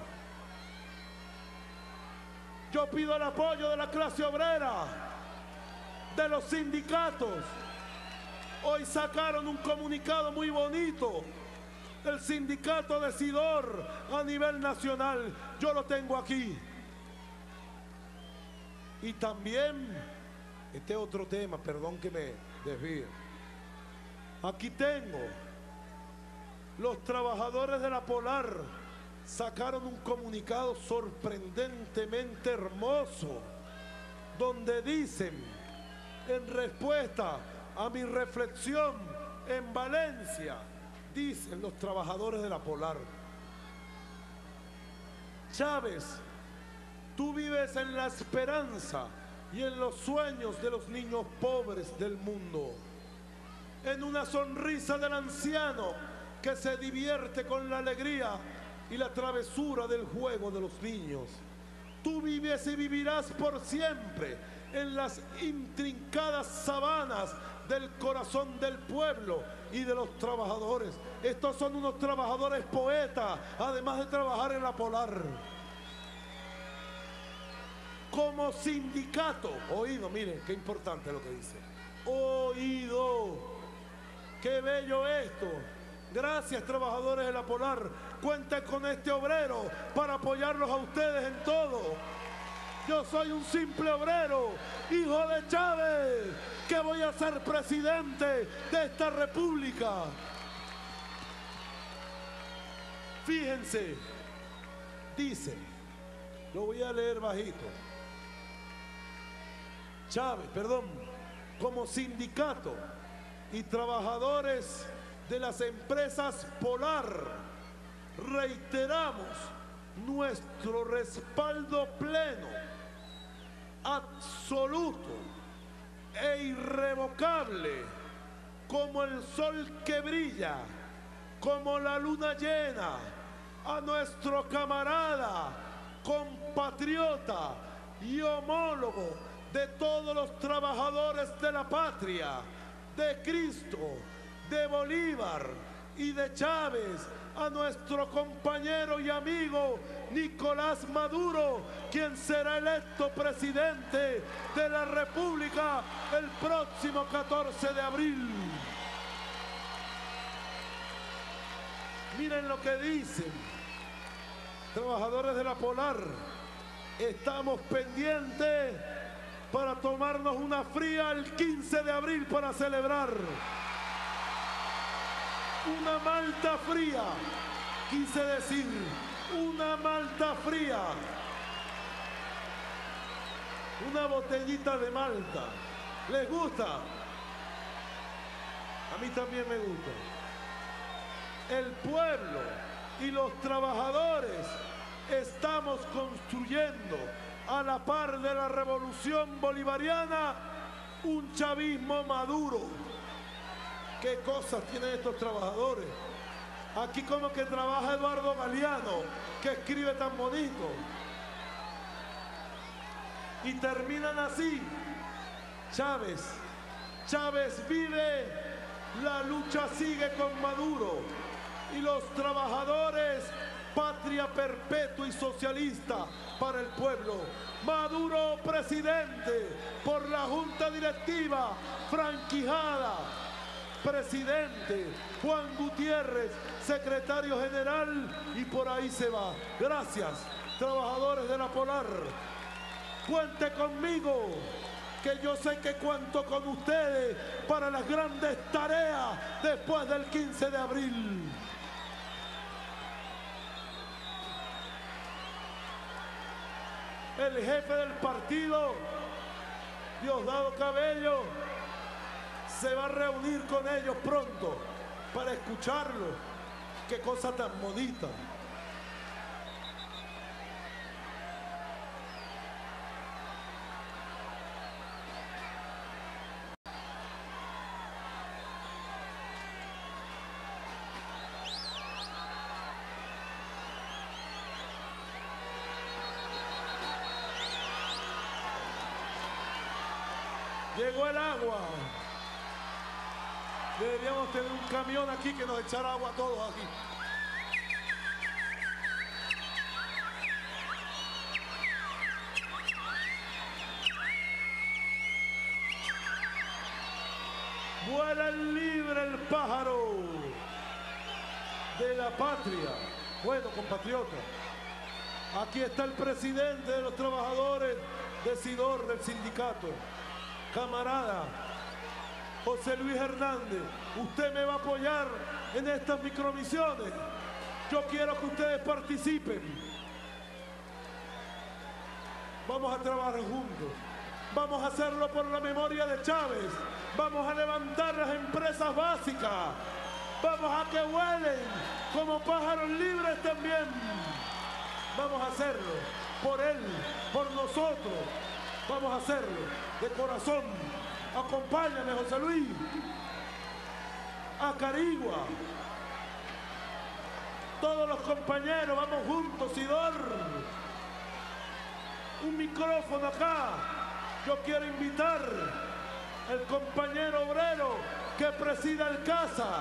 Yo pido el apoyo de la clase obrera, de los sindicatos. Hoy sacaron un comunicado muy bonito del sindicato de Sidor a nivel nacional. Yo lo tengo aquí. Y también, este otro tema, perdón que me desvíe. Aquí tengo, los trabajadores de la Polar sacaron un comunicado sorprendentemente hermoso, donde dicen, en respuesta a mi reflexión en Valencia, dicen los trabajadores de la Polar: Chávez, tú vives en la esperanza y en los sueños de los niños pobres del mundo, en una sonrisa del anciano que se divierte con la alegría y la travesura del juego de los niños. Tú vives y vivirás por siempre en las intrincadas sabanas del corazón del pueblo y de los trabajadores. Estos son unos trabajadores poetas, además de trabajar en la Polar. Como sindicato, oído, miren, qué importante lo que dice. Oído, ¡Qué bello esto! Gracias, trabajadores de la Polar. Cuenten con este obrero para apoyarlos a ustedes en todo. Yo soy un simple obrero, hijo de Chávez, que voy a ser presidente de esta república. Fíjense, dice, lo voy a leer bajito. Chávez, perdón, como sindicato y trabajadores de las empresas Polar, reiteramos nuestro respaldo pleno, absoluto e irrevocable, como el sol que brilla, como la luna llena, a nuestro camarada, compatriota y homólogo de todos los trabajadores de la patria, de Cristo, de Bolívar y de Chávez, a nuestro compañero y amigo Nicolás Maduro, quien será electo presidente de la República el próximo catorce de abril. Miren lo que dicen, trabajadores de la Polar, estamos pendientes para tomarnos una fría el quince de abril para celebrar. Una malta fría, quise decir, una malta fría. Una botellita de malta. ¿Les gusta? A mí también me gusta. El pueblo y los trabajadores estamos construyendo, a la par de la revolución bolivariana, un chavismo maduro. ¿Qué cosas tienen estos trabajadores? Aquí como que trabaja Eduardo Galeano, que escribe tan bonito. Y terminan así. Chávez, Chávez vive, la lucha sigue con Maduro. Y los trabajadores, patria perpetua y socialista para el pueblo. Maduro presidente por la Junta Directiva, Frank Quijada presidente, Juan Gutiérrez secretario general, y por ahí se va. Gracias, trabajadores de la Polar. Cuente conmigo, que yo sé que cuento con ustedes para las grandes tareas después del quince de abril. El jefe del partido, Diosdado Cabello, se va a reunir con ellos pronto para escucharlo. Qué cosa tan bonita. Llegó el agua. Deberíamos tener un camión aquí que nos echara agua a todos aquí. Vuela libre el pájaro de la patria. Bueno, compatriota, aquí está el presidente de los trabajadores de Sidor, del sindicato. Camarada José Luis Hernández, usted me va a apoyar en estas micromisiones. Yo quiero que ustedes participen. Vamos a trabajar juntos. Vamos a hacerlo por la memoria de Chávez. Vamos a levantar las empresas básicas. Vamos a que vuelen como pájaros libres también. Vamos a hacerlo por él, por nosotros. Vamos a hacerlo de corazón. Acompáñame, José Luis. A Carigua. Todos los compañeros, vamos juntos, Sidor. Un micrófono acá. Yo quiero invitar al compañero obrero que presida el CASA.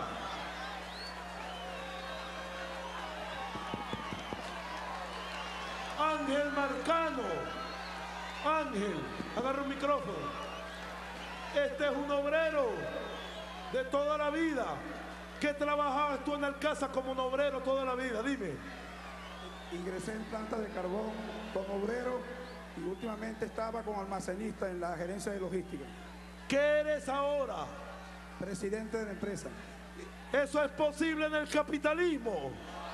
Ángel Marcano. Ángel, agarra un micrófono. Este es un obrero de toda la vida. ¿Qué trabajabas tú en el casa como un obrero toda la vida? Dime. Ingresé en planta de carbón como obrero y últimamente estaba como almacenista en la gerencia de logística. ¿Qué eres ahora? Presidente de la empresa. ¿Eso es posible en el capitalismo?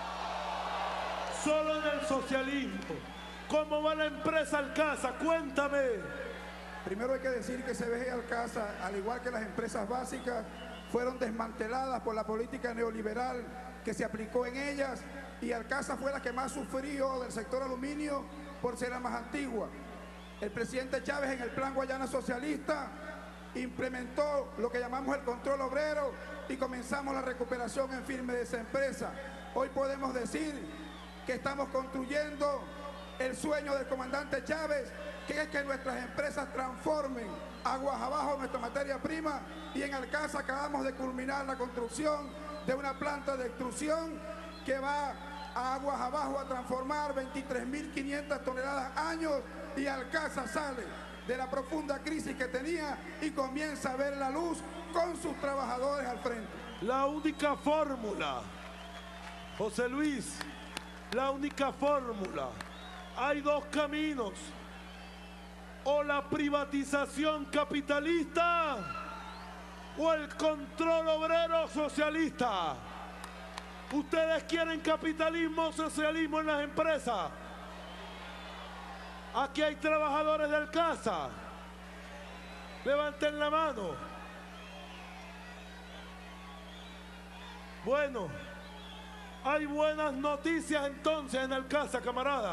Solo en el socialismo. ¿Cómo va la empresa Alcasa? Cuéntame. Primero hay que decir que C B G Alcasa, al igual que las empresas básicas, fueron desmanteladas por la política neoliberal que se aplicó en ellas, y Alcasa fue la que más sufrió del sector aluminio por ser la más antigua. El presidente Chávez, en el plan Guayana Socialista, implementó lo que llamamos el control obrero y comenzamos la recuperación en firme de esa empresa. Hoy podemos decir que estamos construyendo el sueño del comandante Chávez, que es que nuestras empresas transformen aguas abajo nuestra materia prima, y en Alcasa acabamos de culminar la construcción de una planta de extrusión que va a aguas abajo a transformar veintitrés mil quinientas toneladas años, y Alcasa sale de la profunda crisis que tenía y comienza a ver la luz con sus trabajadores al frente. La única fórmula, José Luis, la única fórmula. Hay dos caminos: o la privatización capitalista o el control obrero socialista. ¿Ustedes quieren capitalismo o socialismo en las empresas? Aquí hay trabajadores de Alcasa. Levanten la mano. Bueno, hay buenas noticias entonces en Alcasa, camarada.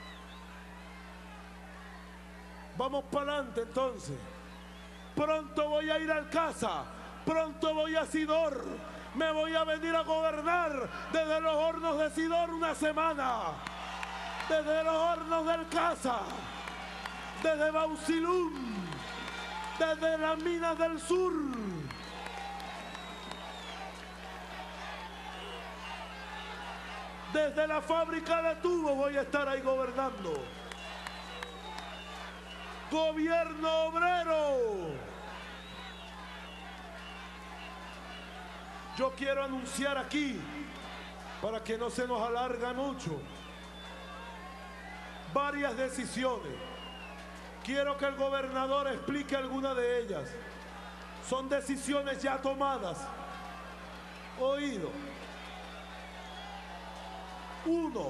Vamos para adelante entonces. Pronto voy a ir a Alcasa, pronto voy a Sidor. Me voy a venir a gobernar desde los hornos de Sidor una semana. Desde los hornos de Alcasa, desde Bausilum, desde las minas del sur. Desde la fábrica de tubos voy a estar ahí gobernando. Gobierno obrero. Yo quiero anunciar aquí, para que no se nos alargue mucho, varias decisiones. Quiero que el gobernador explique alguna de ellas. Son decisiones ya tomadas. Oído. Uno,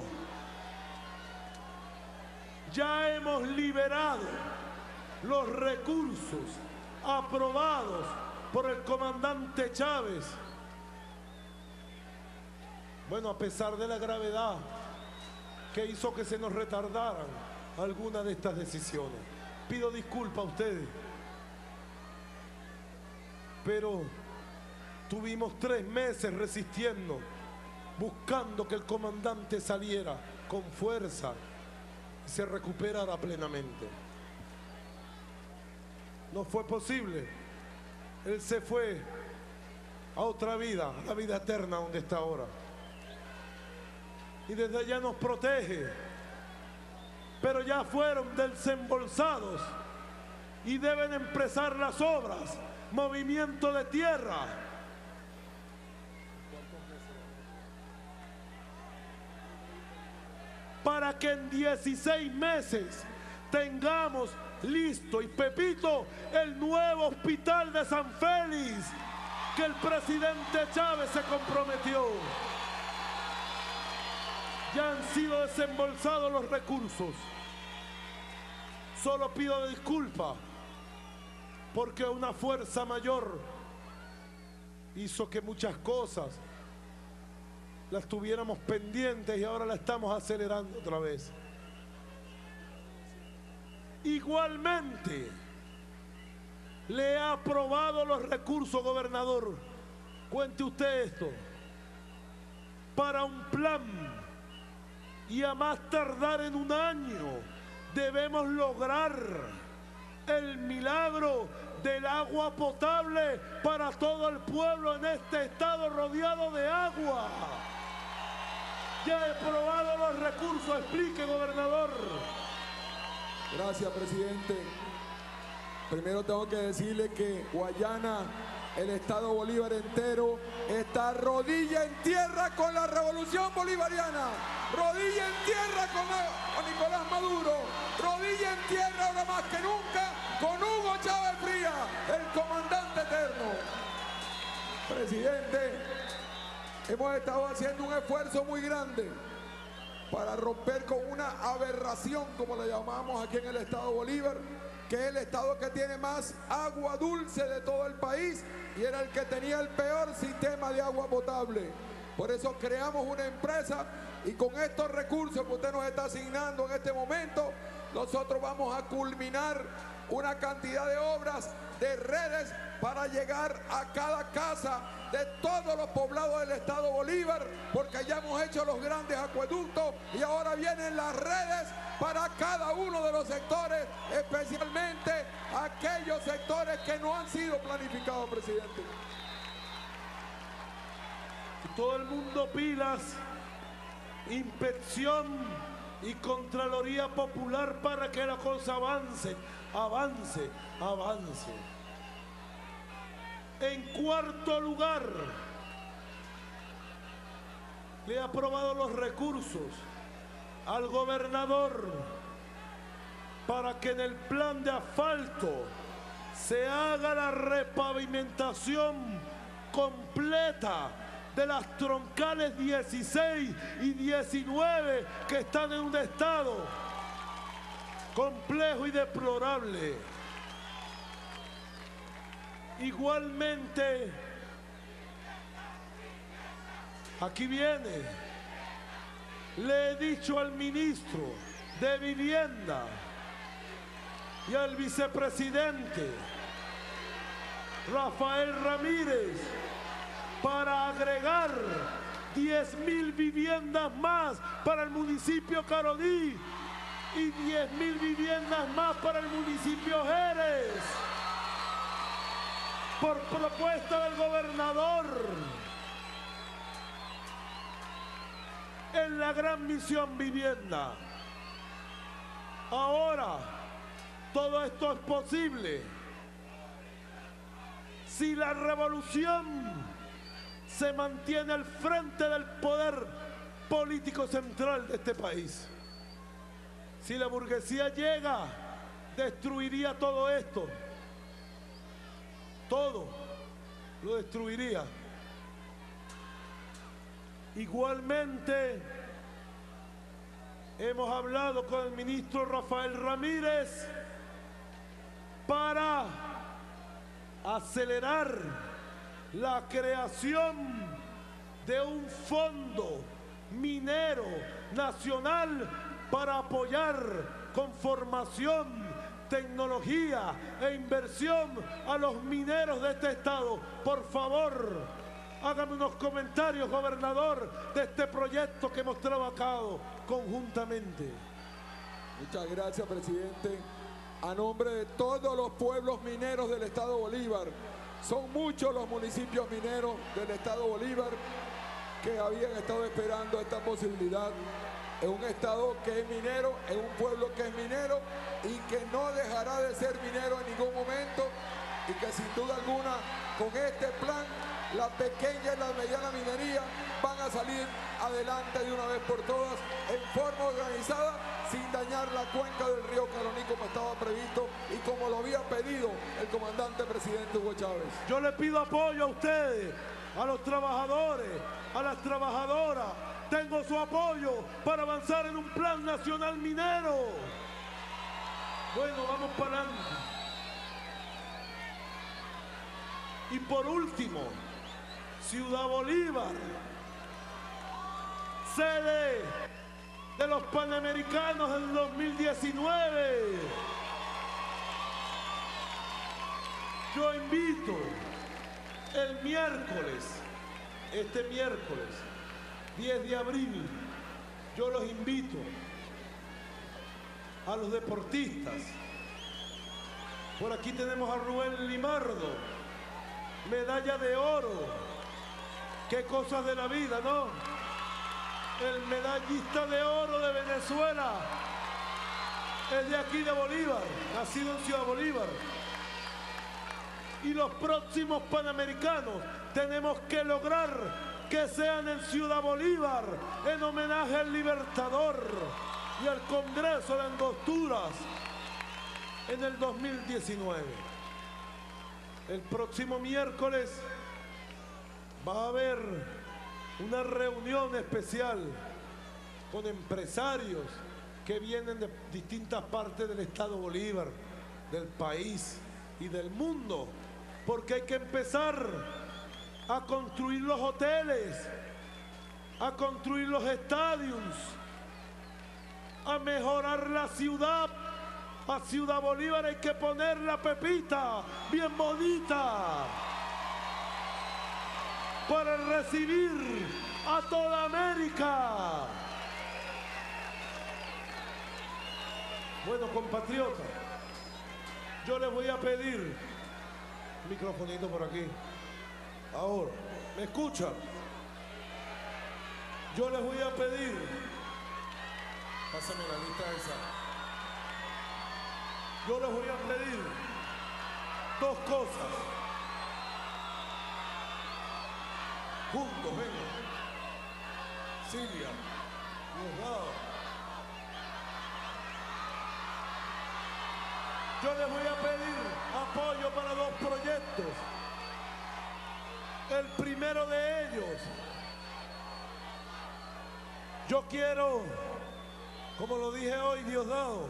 ya hemos liberado los recursos aprobados por el comandante Chávez. Bueno, a pesar de la gravedad que hizo que se nos retardaran algunas de estas decisiones. Pido disculpas a ustedes, pero tuvimos tres meses resistiendo, buscando que el comandante saliera con fuerza y se recuperara plenamente. No fue posible. Él se fue a otra vida, a la vida eterna donde está ahora. Y desde allá nos protege. Pero ya fueron desembolsados y deben empezar las obras. Movimiento de tierra. Para que en dieciséis meses tengamos listo y pepito el nuevo hospital de San Félix que el presidente Chávez se comprometió. Ya han sido desembolsados los recursos. Solo pido disculpas porque una fuerza mayor hizo que muchas cosas las tuviéramos pendientes y ahora la estamos acelerando otra vez. Igualmente, le ha aprobado los recursos, gobernador. Cuente usted esto. Para un plan, y a más tardar en un año, debemos lograr el milagro del agua potable para todo el pueblo en este estado rodeado de agua. Ya he aprobado los recursos. Explique, gobernador. Gracias, presidente. Primero tengo que decirle que Guayana el Estado Bolívar entero está rodilla en tierra con la revolución bolivariana, rodilla en tierra con, con Nicolás Maduro, rodilla en tierra ahora más que nunca con Hugo Chávez Frías, el comandante eterno. Presidente, hemos estado haciendo un esfuerzo muy grande para romper con una aberración, como la llamamos aquí en el Estado Bolívar, que es el estado que tiene más agua dulce de todo el país y era el que tenía el peor sistema de agua potable. Por eso creamos una empresa y con estos recursos que usted nos está asignando en este momento, nosotros vamos a culminar una cantidad de obras de redes para llegar a cada casa de todos los poblados del Estado Bolívar, porque ya hemos hecho los grandes acueductos y ahora vienen las redes para cada uno de los sectores, especialmente aquellos sectores que no han sido planificados, presidente. Todo el mundo pilas, inspección y Contraloría Popular para que la cosa avance, avance, avance. En cuarto lugar, le ha aprobado los recursos al gobernador para que en el plan de asfalto se haga la repavimentación completa de las troncales dieciséis y diecinueve que están en un estado complejo y deplorable. Igualmente, aquí viene, le he dicho al ministro de Vivienda y al vicepresidente Rafael Ramírez para agregar diez mil viviendas más para el municipio Caroní y diez mil viviendas más para el municipio Jerez. Por propuesta del gobernador, en la gran misión vivienda. Ahora, todo esto es posible si la revolución se mantiene al frente del poder político central de este país. Si la burguesía llega, destruiría todo esto. Todo lo destruiría. Igualmente, hemos hablado con el ministro Rafael Ramírez para acelerar la creación de un fondo minero nacional para apoyar con formación, tecnología e inversión a los mineros de este estado. Por favor, hágame unos comentarios, gobernador, de este proyecto que hemos trabajado conjuntamente. Muchas gracias, presidente. A nombre de todos los pueblos mineros del Estado Bolívar, son muchos los municipios mineros del Estado Bolívar que habían estado esperando esta posibilidad. Es un estado que es minero, es un pueblo que es minero y que no dejará de ser minero en ningún momento y que sin duda alguna con este plan la pequeña y la mediana minería van a salir adelante de una vez por todas en forma organizada sin dañar la cuenca del río Caroní como estaba previsto y como lo había pedido el comandante presidente Hugo Chávez. Yo le pido apoyo a ustedes, a los trabajadores, a las trabajadoras. Tengo su apoyo para avanzar en un plan nacional minero. Bueno, vamos para adelante. Y por último, Ciudad Bolívar, sede de los Panamericanos del dos mil diecinueve. Yo invito el miércoles, este miércoles, diez de abril, yo los invito a los deportistas. Por aquí tenemos a Rubén Limardo, medalla de oro. Qué cosas de la vida, ¿no? El medallista de oro de Venezuela es de aquí de Bolívar, nacido en Ciudad Bolívar. y los próximos Panamericanos tenemos que lograr que sean en Ciudad Bolívar, en homenaje al Libertador y al Congreso de Angosturas en el dos mil diecinueve. El próximo miércoles va a haber una reunión especial con empresarios que vienen de distintas partes del estado Bolívar, del país y del mundo, porque hay que empezar a construir los hoteles, a construir los estadios, a mejorar la ciudad. A Ciudad Bolívar hay que poner la pepita bien bonita para recibir a toda América. Bueno, compatriotas, yo les voy a pedir, microfonito por aquí, ahora, ¿me escuchan? Yo les voy a pedir, pásame la lista esa, yo les voy a pedir dos cosas, juntos, vengan, Silvia, Diosdado. Yo les voy a pedir apoyo para dos proyectos. El primero de ellos, yo quiero, como lo dije hoy, Diosdado,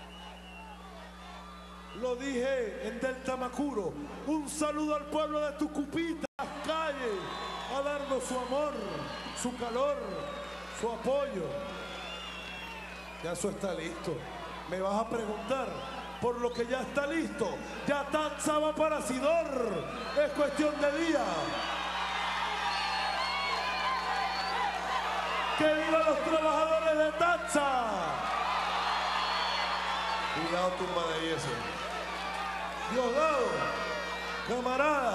lo dije en Delta Macuro, un saludo al pueblo de Tucupita, a las calles, a darnos su amor, su calor, su apoyo. Ya eso está listo. Me vas a preguntar por lo que ya está listo. Ya Tatsa va para Sidor. Es cuestión de día. ¡Que vivan los trabajadores de Tatsa! Cuidado, tumba de ahí ese. Diosdado, camarada,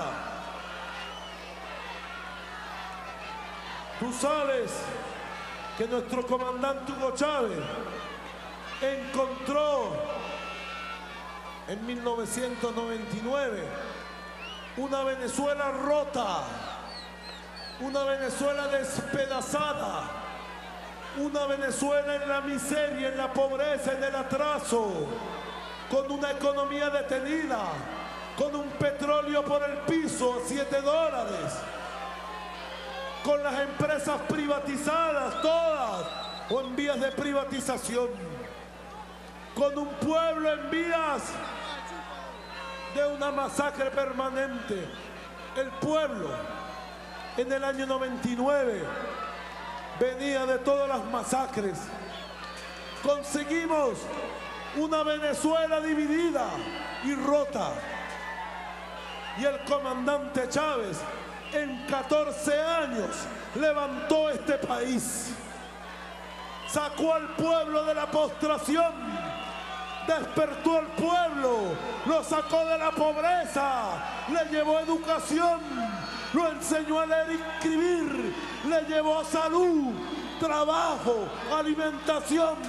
tú sabes que nuestro comandante Hugo Chávez encontró en mil novecientos noventa y nueve una Venezuela rota, una Venezuela despedazada, una Venezuela en la miseria, en la pobreza, en el atraso, con una economía detenida, con un petróleo por el piso a siete dólares, con las empresas privatizadas todas o en vías de privatización, con un pueblo en vías de una masacre permanente. El pueblo en el año noventa y nueve venía de todas las masacres. Conseguimos una Venezuela dividida y rota. Y el comandante Chávez en catorce años levantó este país. Sacó al pueblo de la postración, despertó al pueblo, lo sacó de la pobreza, le llevó educación, lo enseñó a leer y escribir, le llevó salud, trabajo, alimentación,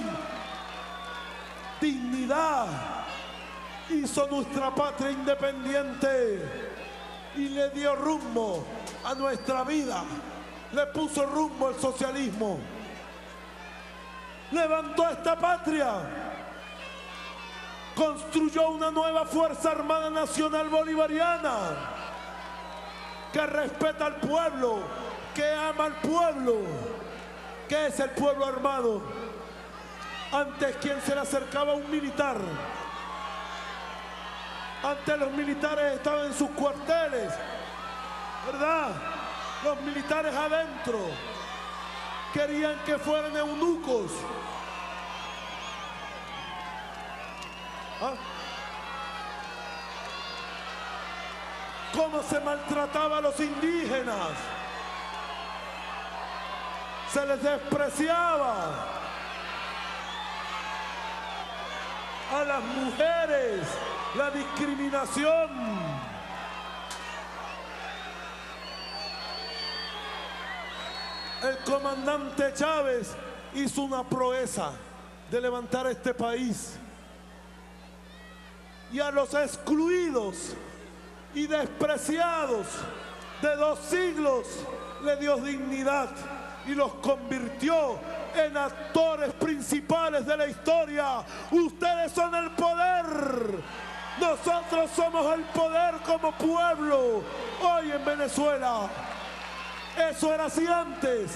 dignidad. Hizo nuestra patria independiente y le dio rumbo a nuestra vida, le puso rumbo al socialismo. Levantó esta patria, construyó una nueva Fuerza Armada Nacional Bolivariana que respeta al pueblo, que ama al pueblo. ¿Qué es el pueblo armado? Antes, quien se le acercaba a un militar, antes los militares estaban en sus cuarteles, ¿verdad? Los militares adentro querían que fueran eunucos. ¿Ah? ¿Cómo se maltrataba a los indígenas? Se les despreciaba. A las mujeres, la discriminación. El comandante Chávez hizo una proeza de levantar este país. Y a los excluidos y despreciados de dos siglos, le dio dignidad y los convirtió en actores principales de la historia. Ustedes son el poder. Nosotros somos el poder como pueblo hoy en Venezuela. Eso era así antes.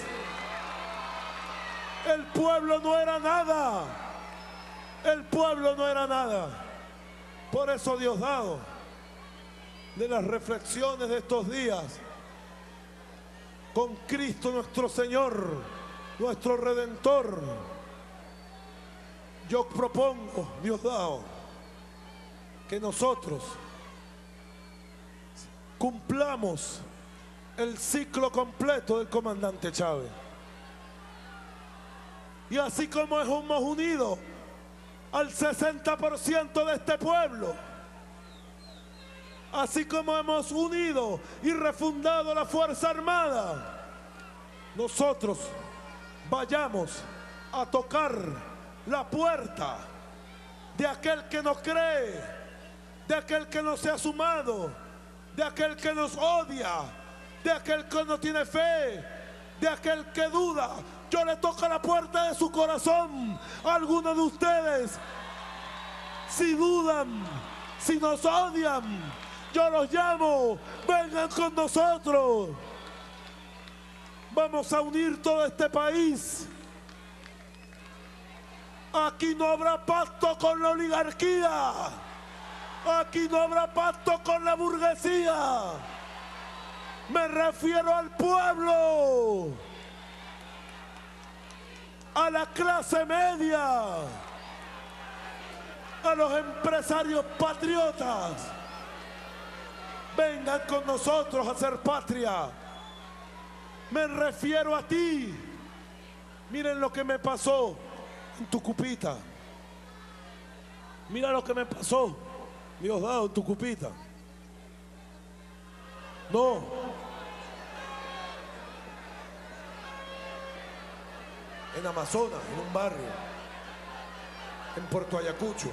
El pueblo no era nada. El pueblo no era nada. Por eso, Diosdado, de las reflexiones de estos días, con Cristo nuestro Señor, nuestro Redentor, yo propongo, Diosdado, que nosotros cumplamos el ciclo completo del comandante Chávez. Y así como hemos unido al sesenta por ciento de este pueblo, así como hemos unido y refundado la Fuerza Armada, nosotros vayamos a tocar la puerta de aquel que nos cree, de aquel que no se ha sumado, de aquel que nos odia, de aquel que no tiene fe, de aquel que duda. Yo le toco la puerta de su corazón a algunos de ustedes. Si dudan, si nos odian, yo los llamo, vengan con nosotros. Vamos a unir todo este país. Aquí no habrá pacto con la oligarquía. Aquí no habrá pacto con la burguesía. Me refiero al pueblo, a la clase media, a los empresarios patriotas. Vengan con nosotros a hacer patria. Me refiero a ti. Miren lo que me pasó en Tucupita. Mira lo que me pasó, Diosdado, en Tucupita. No. En Amazonas, en un barrio, en Puerto Ayacucho.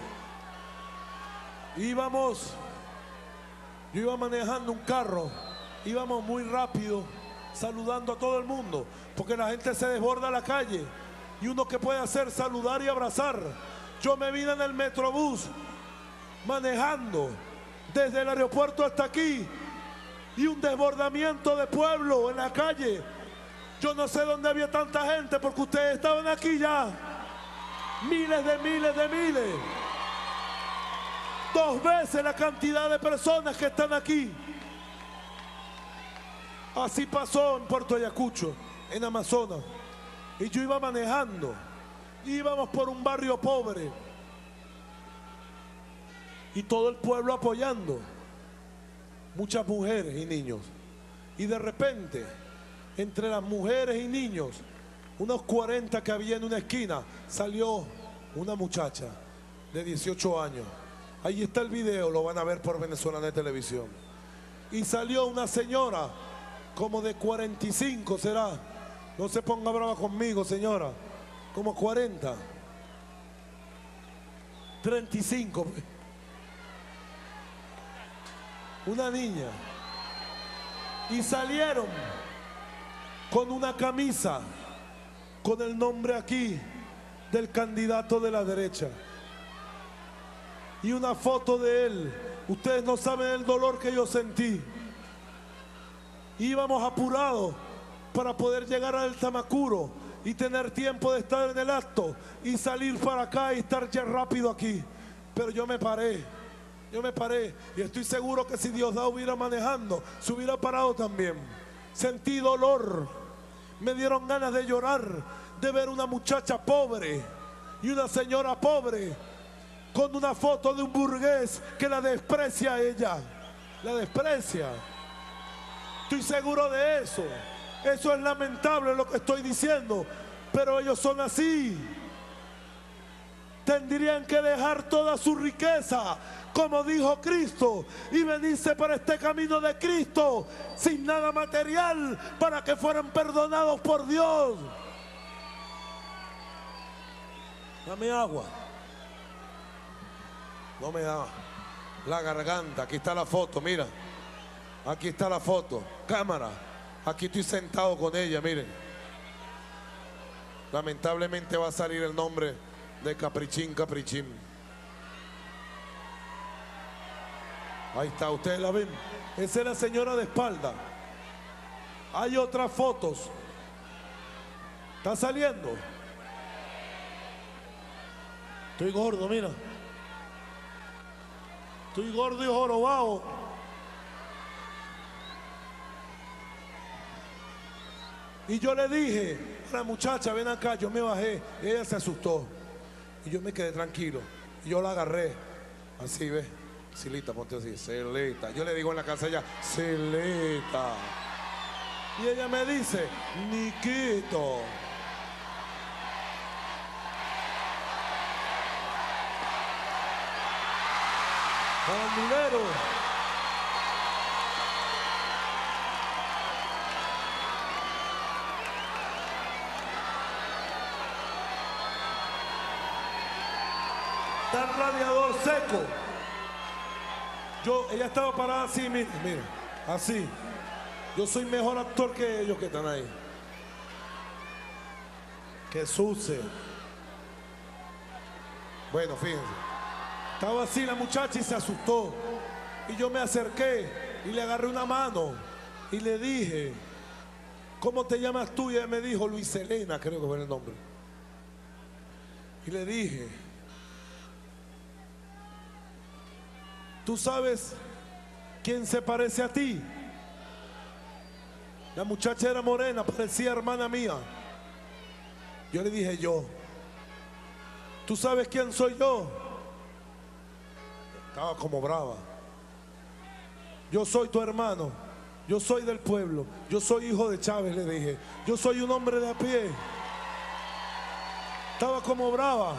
Íbamos, yo iba manejando un carro, íbamos muy rápido, saludando a todo el mundo, porque la gente se desborda a la calle y uno que puede hacer saludar y abrazar. Yo me vine en el Metrobús manejando desde el aeropuerto hasta aquí y un desbordamiento de pueblo en la calle. Yo no sé dónde había tanta gente porque ustedes estaban aquí ya, miles de miles de miles, dos veces la cantidad de personas que están aquí. Así pasó en Puerto Ayacucho, en Amazonas. Y yo iba manejando, íbamos por un barrio pobre y todo el pueblo apoyando, muchas mujeres y niños. Y de repente, entre las mujeres y niños, unos cuarenta que había en una esquina, salió una muchacha de dieciocho años. Ahí está el video, lo van a ver por Venezolana de Televisión. Y salió una señora como de cuarenta y cinco, será. No se ponga brava conmigo, señora. Como cuarenta. treinta y cinco. Una niña. Y salieron con una camisa con el nombre aquí del candidato de la derecha y una foto de él. Ustedes no saben el dolor que yo sentí. Íbamos apurados para poder llegar al Tamacuro y tener tiempo de estar en el acto y salir para acá y estar ya rápido aquí. Pero yo me paré, yo me paré y estoy seguro que si Diosdado hubiera manejando, se hubiera parado también. Sentí dolor, me dieron ganas de llorar, de ver una muchacha pobre y una señora pobre con una foto de un burgués que la desprecia a ella, la desprecia. Estoy seguro de eso. Eso es lamentable lo que estoy diciendo, pero ellos son así. Tendrían que dejar toda su riqueza, como dijo Cristo, y venirse por este camino de Cristo sin nada material para que fueran perdonados por Dios. Dame agua. No me da la garganta. Aquí está la foto, mira. Aquí está la foto. Cámara. Aquí estoy sentado con ella, miren. Lamentablemente va a salir el nombre de Caprichín Caprichín. Ahí está, ustedes la ven. Esa es la señora de espalda. Hay otras fotos. ¿Está saliendo? Estoy gordo, mira. Estoy gordo y jorobado. Y yo le dije a la muchacha, ven acá, yo me bajé. Y ella se asustó. Y yo me quedé tranquilo. Y yo la agarré. Así, ¿ves? Silita, ponte así. Celita. Yo le digo en la casa ella, Celita. Y ella me dice, Niquito. Bandulero. Está el radiador seco. Yo, ella estaba parada así, mira, mira, así. Yo soy mejor actor que ellos que están ahí. Que suce. Bueno, fíjense. Estaba así la muchacha y se asustó. Y yo me acerqué y le agarré una mano y le dije, ¿cómo te llamas tú? Y ella me dijo, Luis Elena, creo que fue el nombre. Y le dije, ¿tú sabes quién se parece a ti? La muchacha era morena, parecía hermana mía. Yo le dije, yo. ¿Tú sabes quién soy yo? Estaba como brava. Yo soy tu hermano. Yo soy del pueblo. Yo soy hijo de Chávez, le dije. Yo soy un hombre de a pie. Estaba como brava.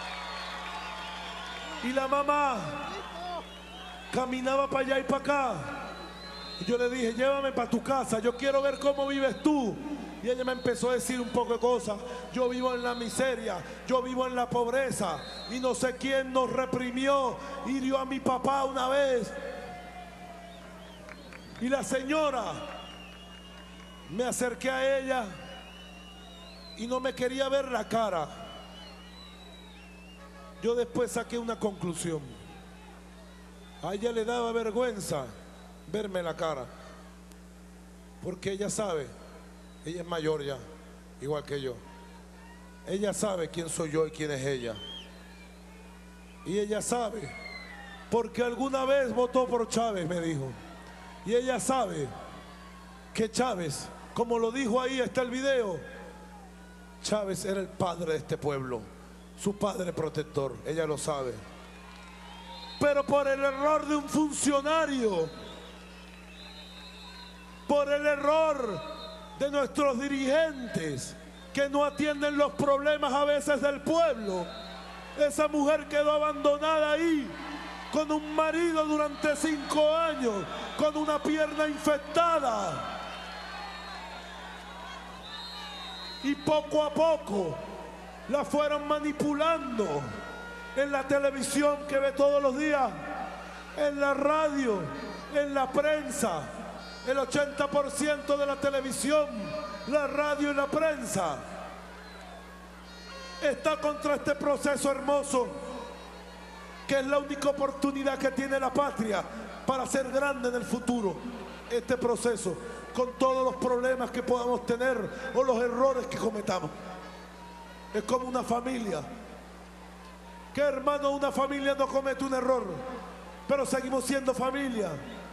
Y la mamá caminaba para allá y para acá. Y yo le dije, llévame para tu casa, yo quiero ver cómo vives tú. Y ella me empezó a decir un poco de cosas. Yo vivo en la miseria, yo vivo en la pobreza. Y no sé quién nos reprimió, hirió a mi papá una vez. Y la señora, me acerqué a ella y no me quería ver la cara. Yo después saqué una conclusión. A ella le daba vergüenza verme la cara, porque ella sabe, ella es mayor ya, igual que yo. Ella sabe quién soy yo y quién es ella. Y ella sabe, porque alguna vez votó por Chávez, me dijo. Y ella sabe que Chávez, como lo dijo ahí, está el video, Chávez era el padre de este pueblo, su padre protector, ella lo sabe. Pero por el error de un funcionario, por el error de nuestros dirigentes que no atienden los problemas a veces del pueblo, esa mujer quedó abandonada ahí con un marido durante cinco años, con una pierna infectada. Y poco a poco la fueron manipulando en la televisión que ve todos los días, en la radio, en la prensa. El ochenta por ciento de la televisión, la radio y la prensa está contra este proceso hermoso, que es la única oportunidad que tiene la patria para ser grande en el futuro. Este proceso, con todos los problemas que podamos tener o los errores que cometamos. Es como una familia. ¿Qué hermano de una familia no comete un error? Pero seguimos siendo familia.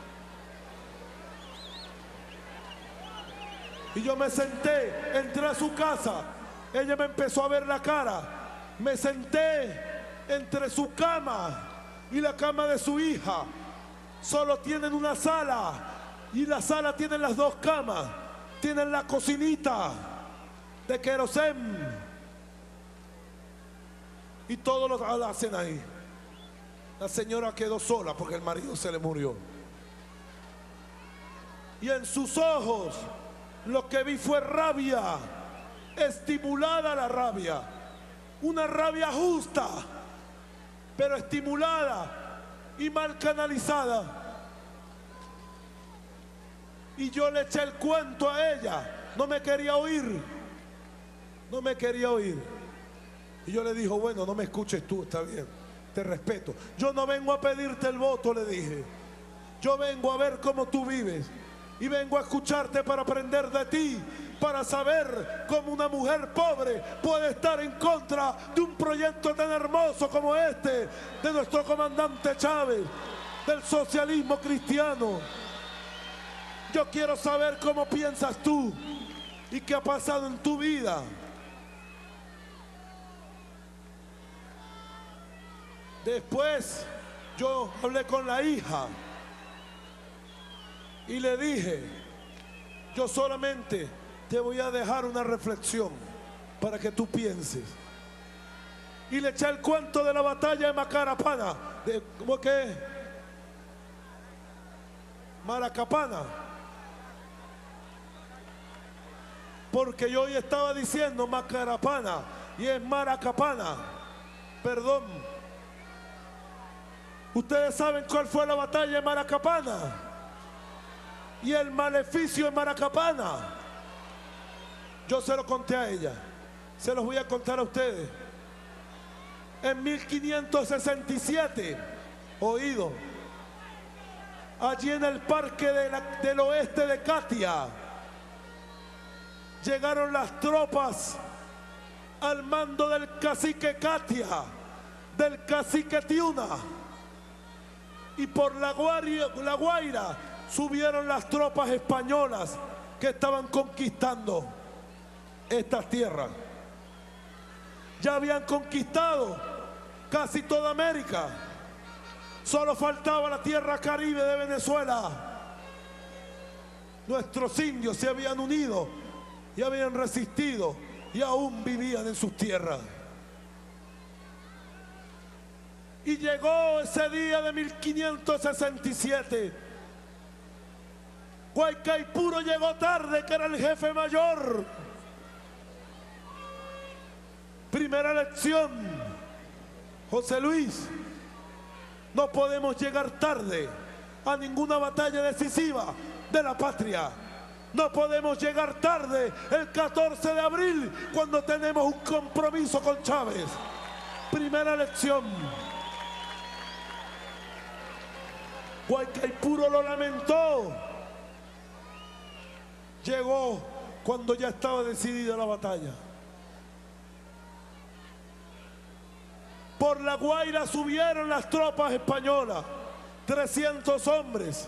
Y yo me senté, entré a su casa, ella me empezó a ver la cara, me senté entre su cama y la cama de su hija. Solo tienen una sala y la sala tiene las dos camas, tienen la cocinita de querosén y todo lo hacen ahí. La señora quedó sola porque el marido se le murió. Y en sus ojos lo que vi fue rabia, estimulada la rabia, una rabia justa, pero estimulada y mal canalizada. Y yo le eché el cuento a ella. No me quería oír. No me quería oír. Y yo le dije, bueno, no me escuches tú, está bien. Te respeto. Yo no vengo a pedirte el voto, le dije. Yo vengo a ver cómo tú vives. Y vengo a escucharte para aprender de ti. Para saber cómo una mujer pobre puede estar en contra de un proyecto tan hermoso como este, de nuestro comandante Chávez, del socialismo cristiano. Yo quiero saber cómo piensas tú y qué ha pasado en tu vida. Después yo hablé con la hija y le dije, yo solamente te voy a dejar una reflexión para que tú pienses. Y le eché el cuento de la batalla de Macarapana, de, ¿cómo que? Maracapana. Porque yo hoy estaba diciendo Macarapana y es Maracapana. Perdón. Ustedes saben cuál fue la batalla de Maracapana y el maleficio de Maracapana. Yo se lo conté a ella, se los voy a contar a ustedes. En mil quinientos sesenta y siete, oído, allí en el parque de la, del oeste de Catia, llegaron las tropas al mando del cacique Catia, del cacique Tiuna, y por la Guaira, la Guaira subieron las tropas españolas que estaban conquistando estas tierras. Ya habían conquistado casi toda América. Solo faltaba la tierra caribe de Venezuela. Nuestros indios se habían unido y habían resistido y aún vivían en sus tierras. Y llegó ese día de mil quinientos sesenta y siete. Guaycaipuro llegó tarde, que era el jefe mayor. Primera lección, José Luis, no podemos llegar tarde a ninguna batalla decisiva de la patria. No podemos llegar tarde el catorce de abril cuando tenemos un compromiso con Chávez. Primera lección. Guaycaipuro lo lamentó. Llegó cuando ya estaba decidida la batalla. Por la Guaira subieron las tropas españolas, trescientos hombres.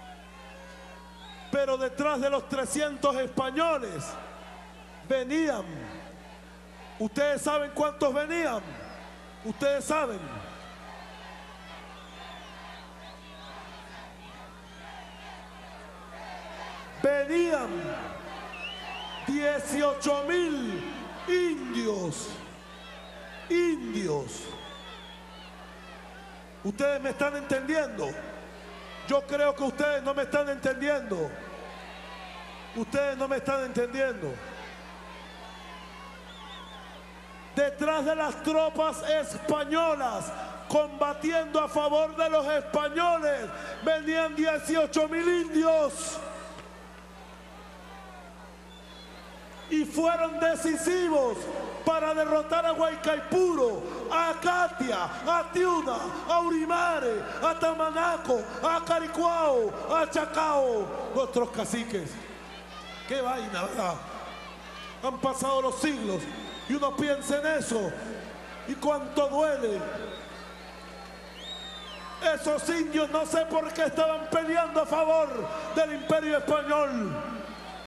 Pero detrás de los trescientos españoles venían. ¿Ustedes saben cuántos venían? Ustedes saben. Venían dieciocho mil indios. Indios. ¿Ustedes me están entendiendo? Yo creo que ustedes no me están entendiendo. Ustedes no me están entendiendo. Detrás de las tropas españolas combatiendo a favor de los españoles venían dieciocho mil indios. Y fueron decisivos para derrotar a Guaycaipuro, a Catia, a Tiuna, a Urimare, a Tamanaco, a Caricuao, a Chacao, nuestros caciques. Qué vaina, ¿verdad? Han pasado los siglos y uno piensa en eso y cuánto duele. Esos indios no sé por qué estaban peleando a favor del Imperio Español.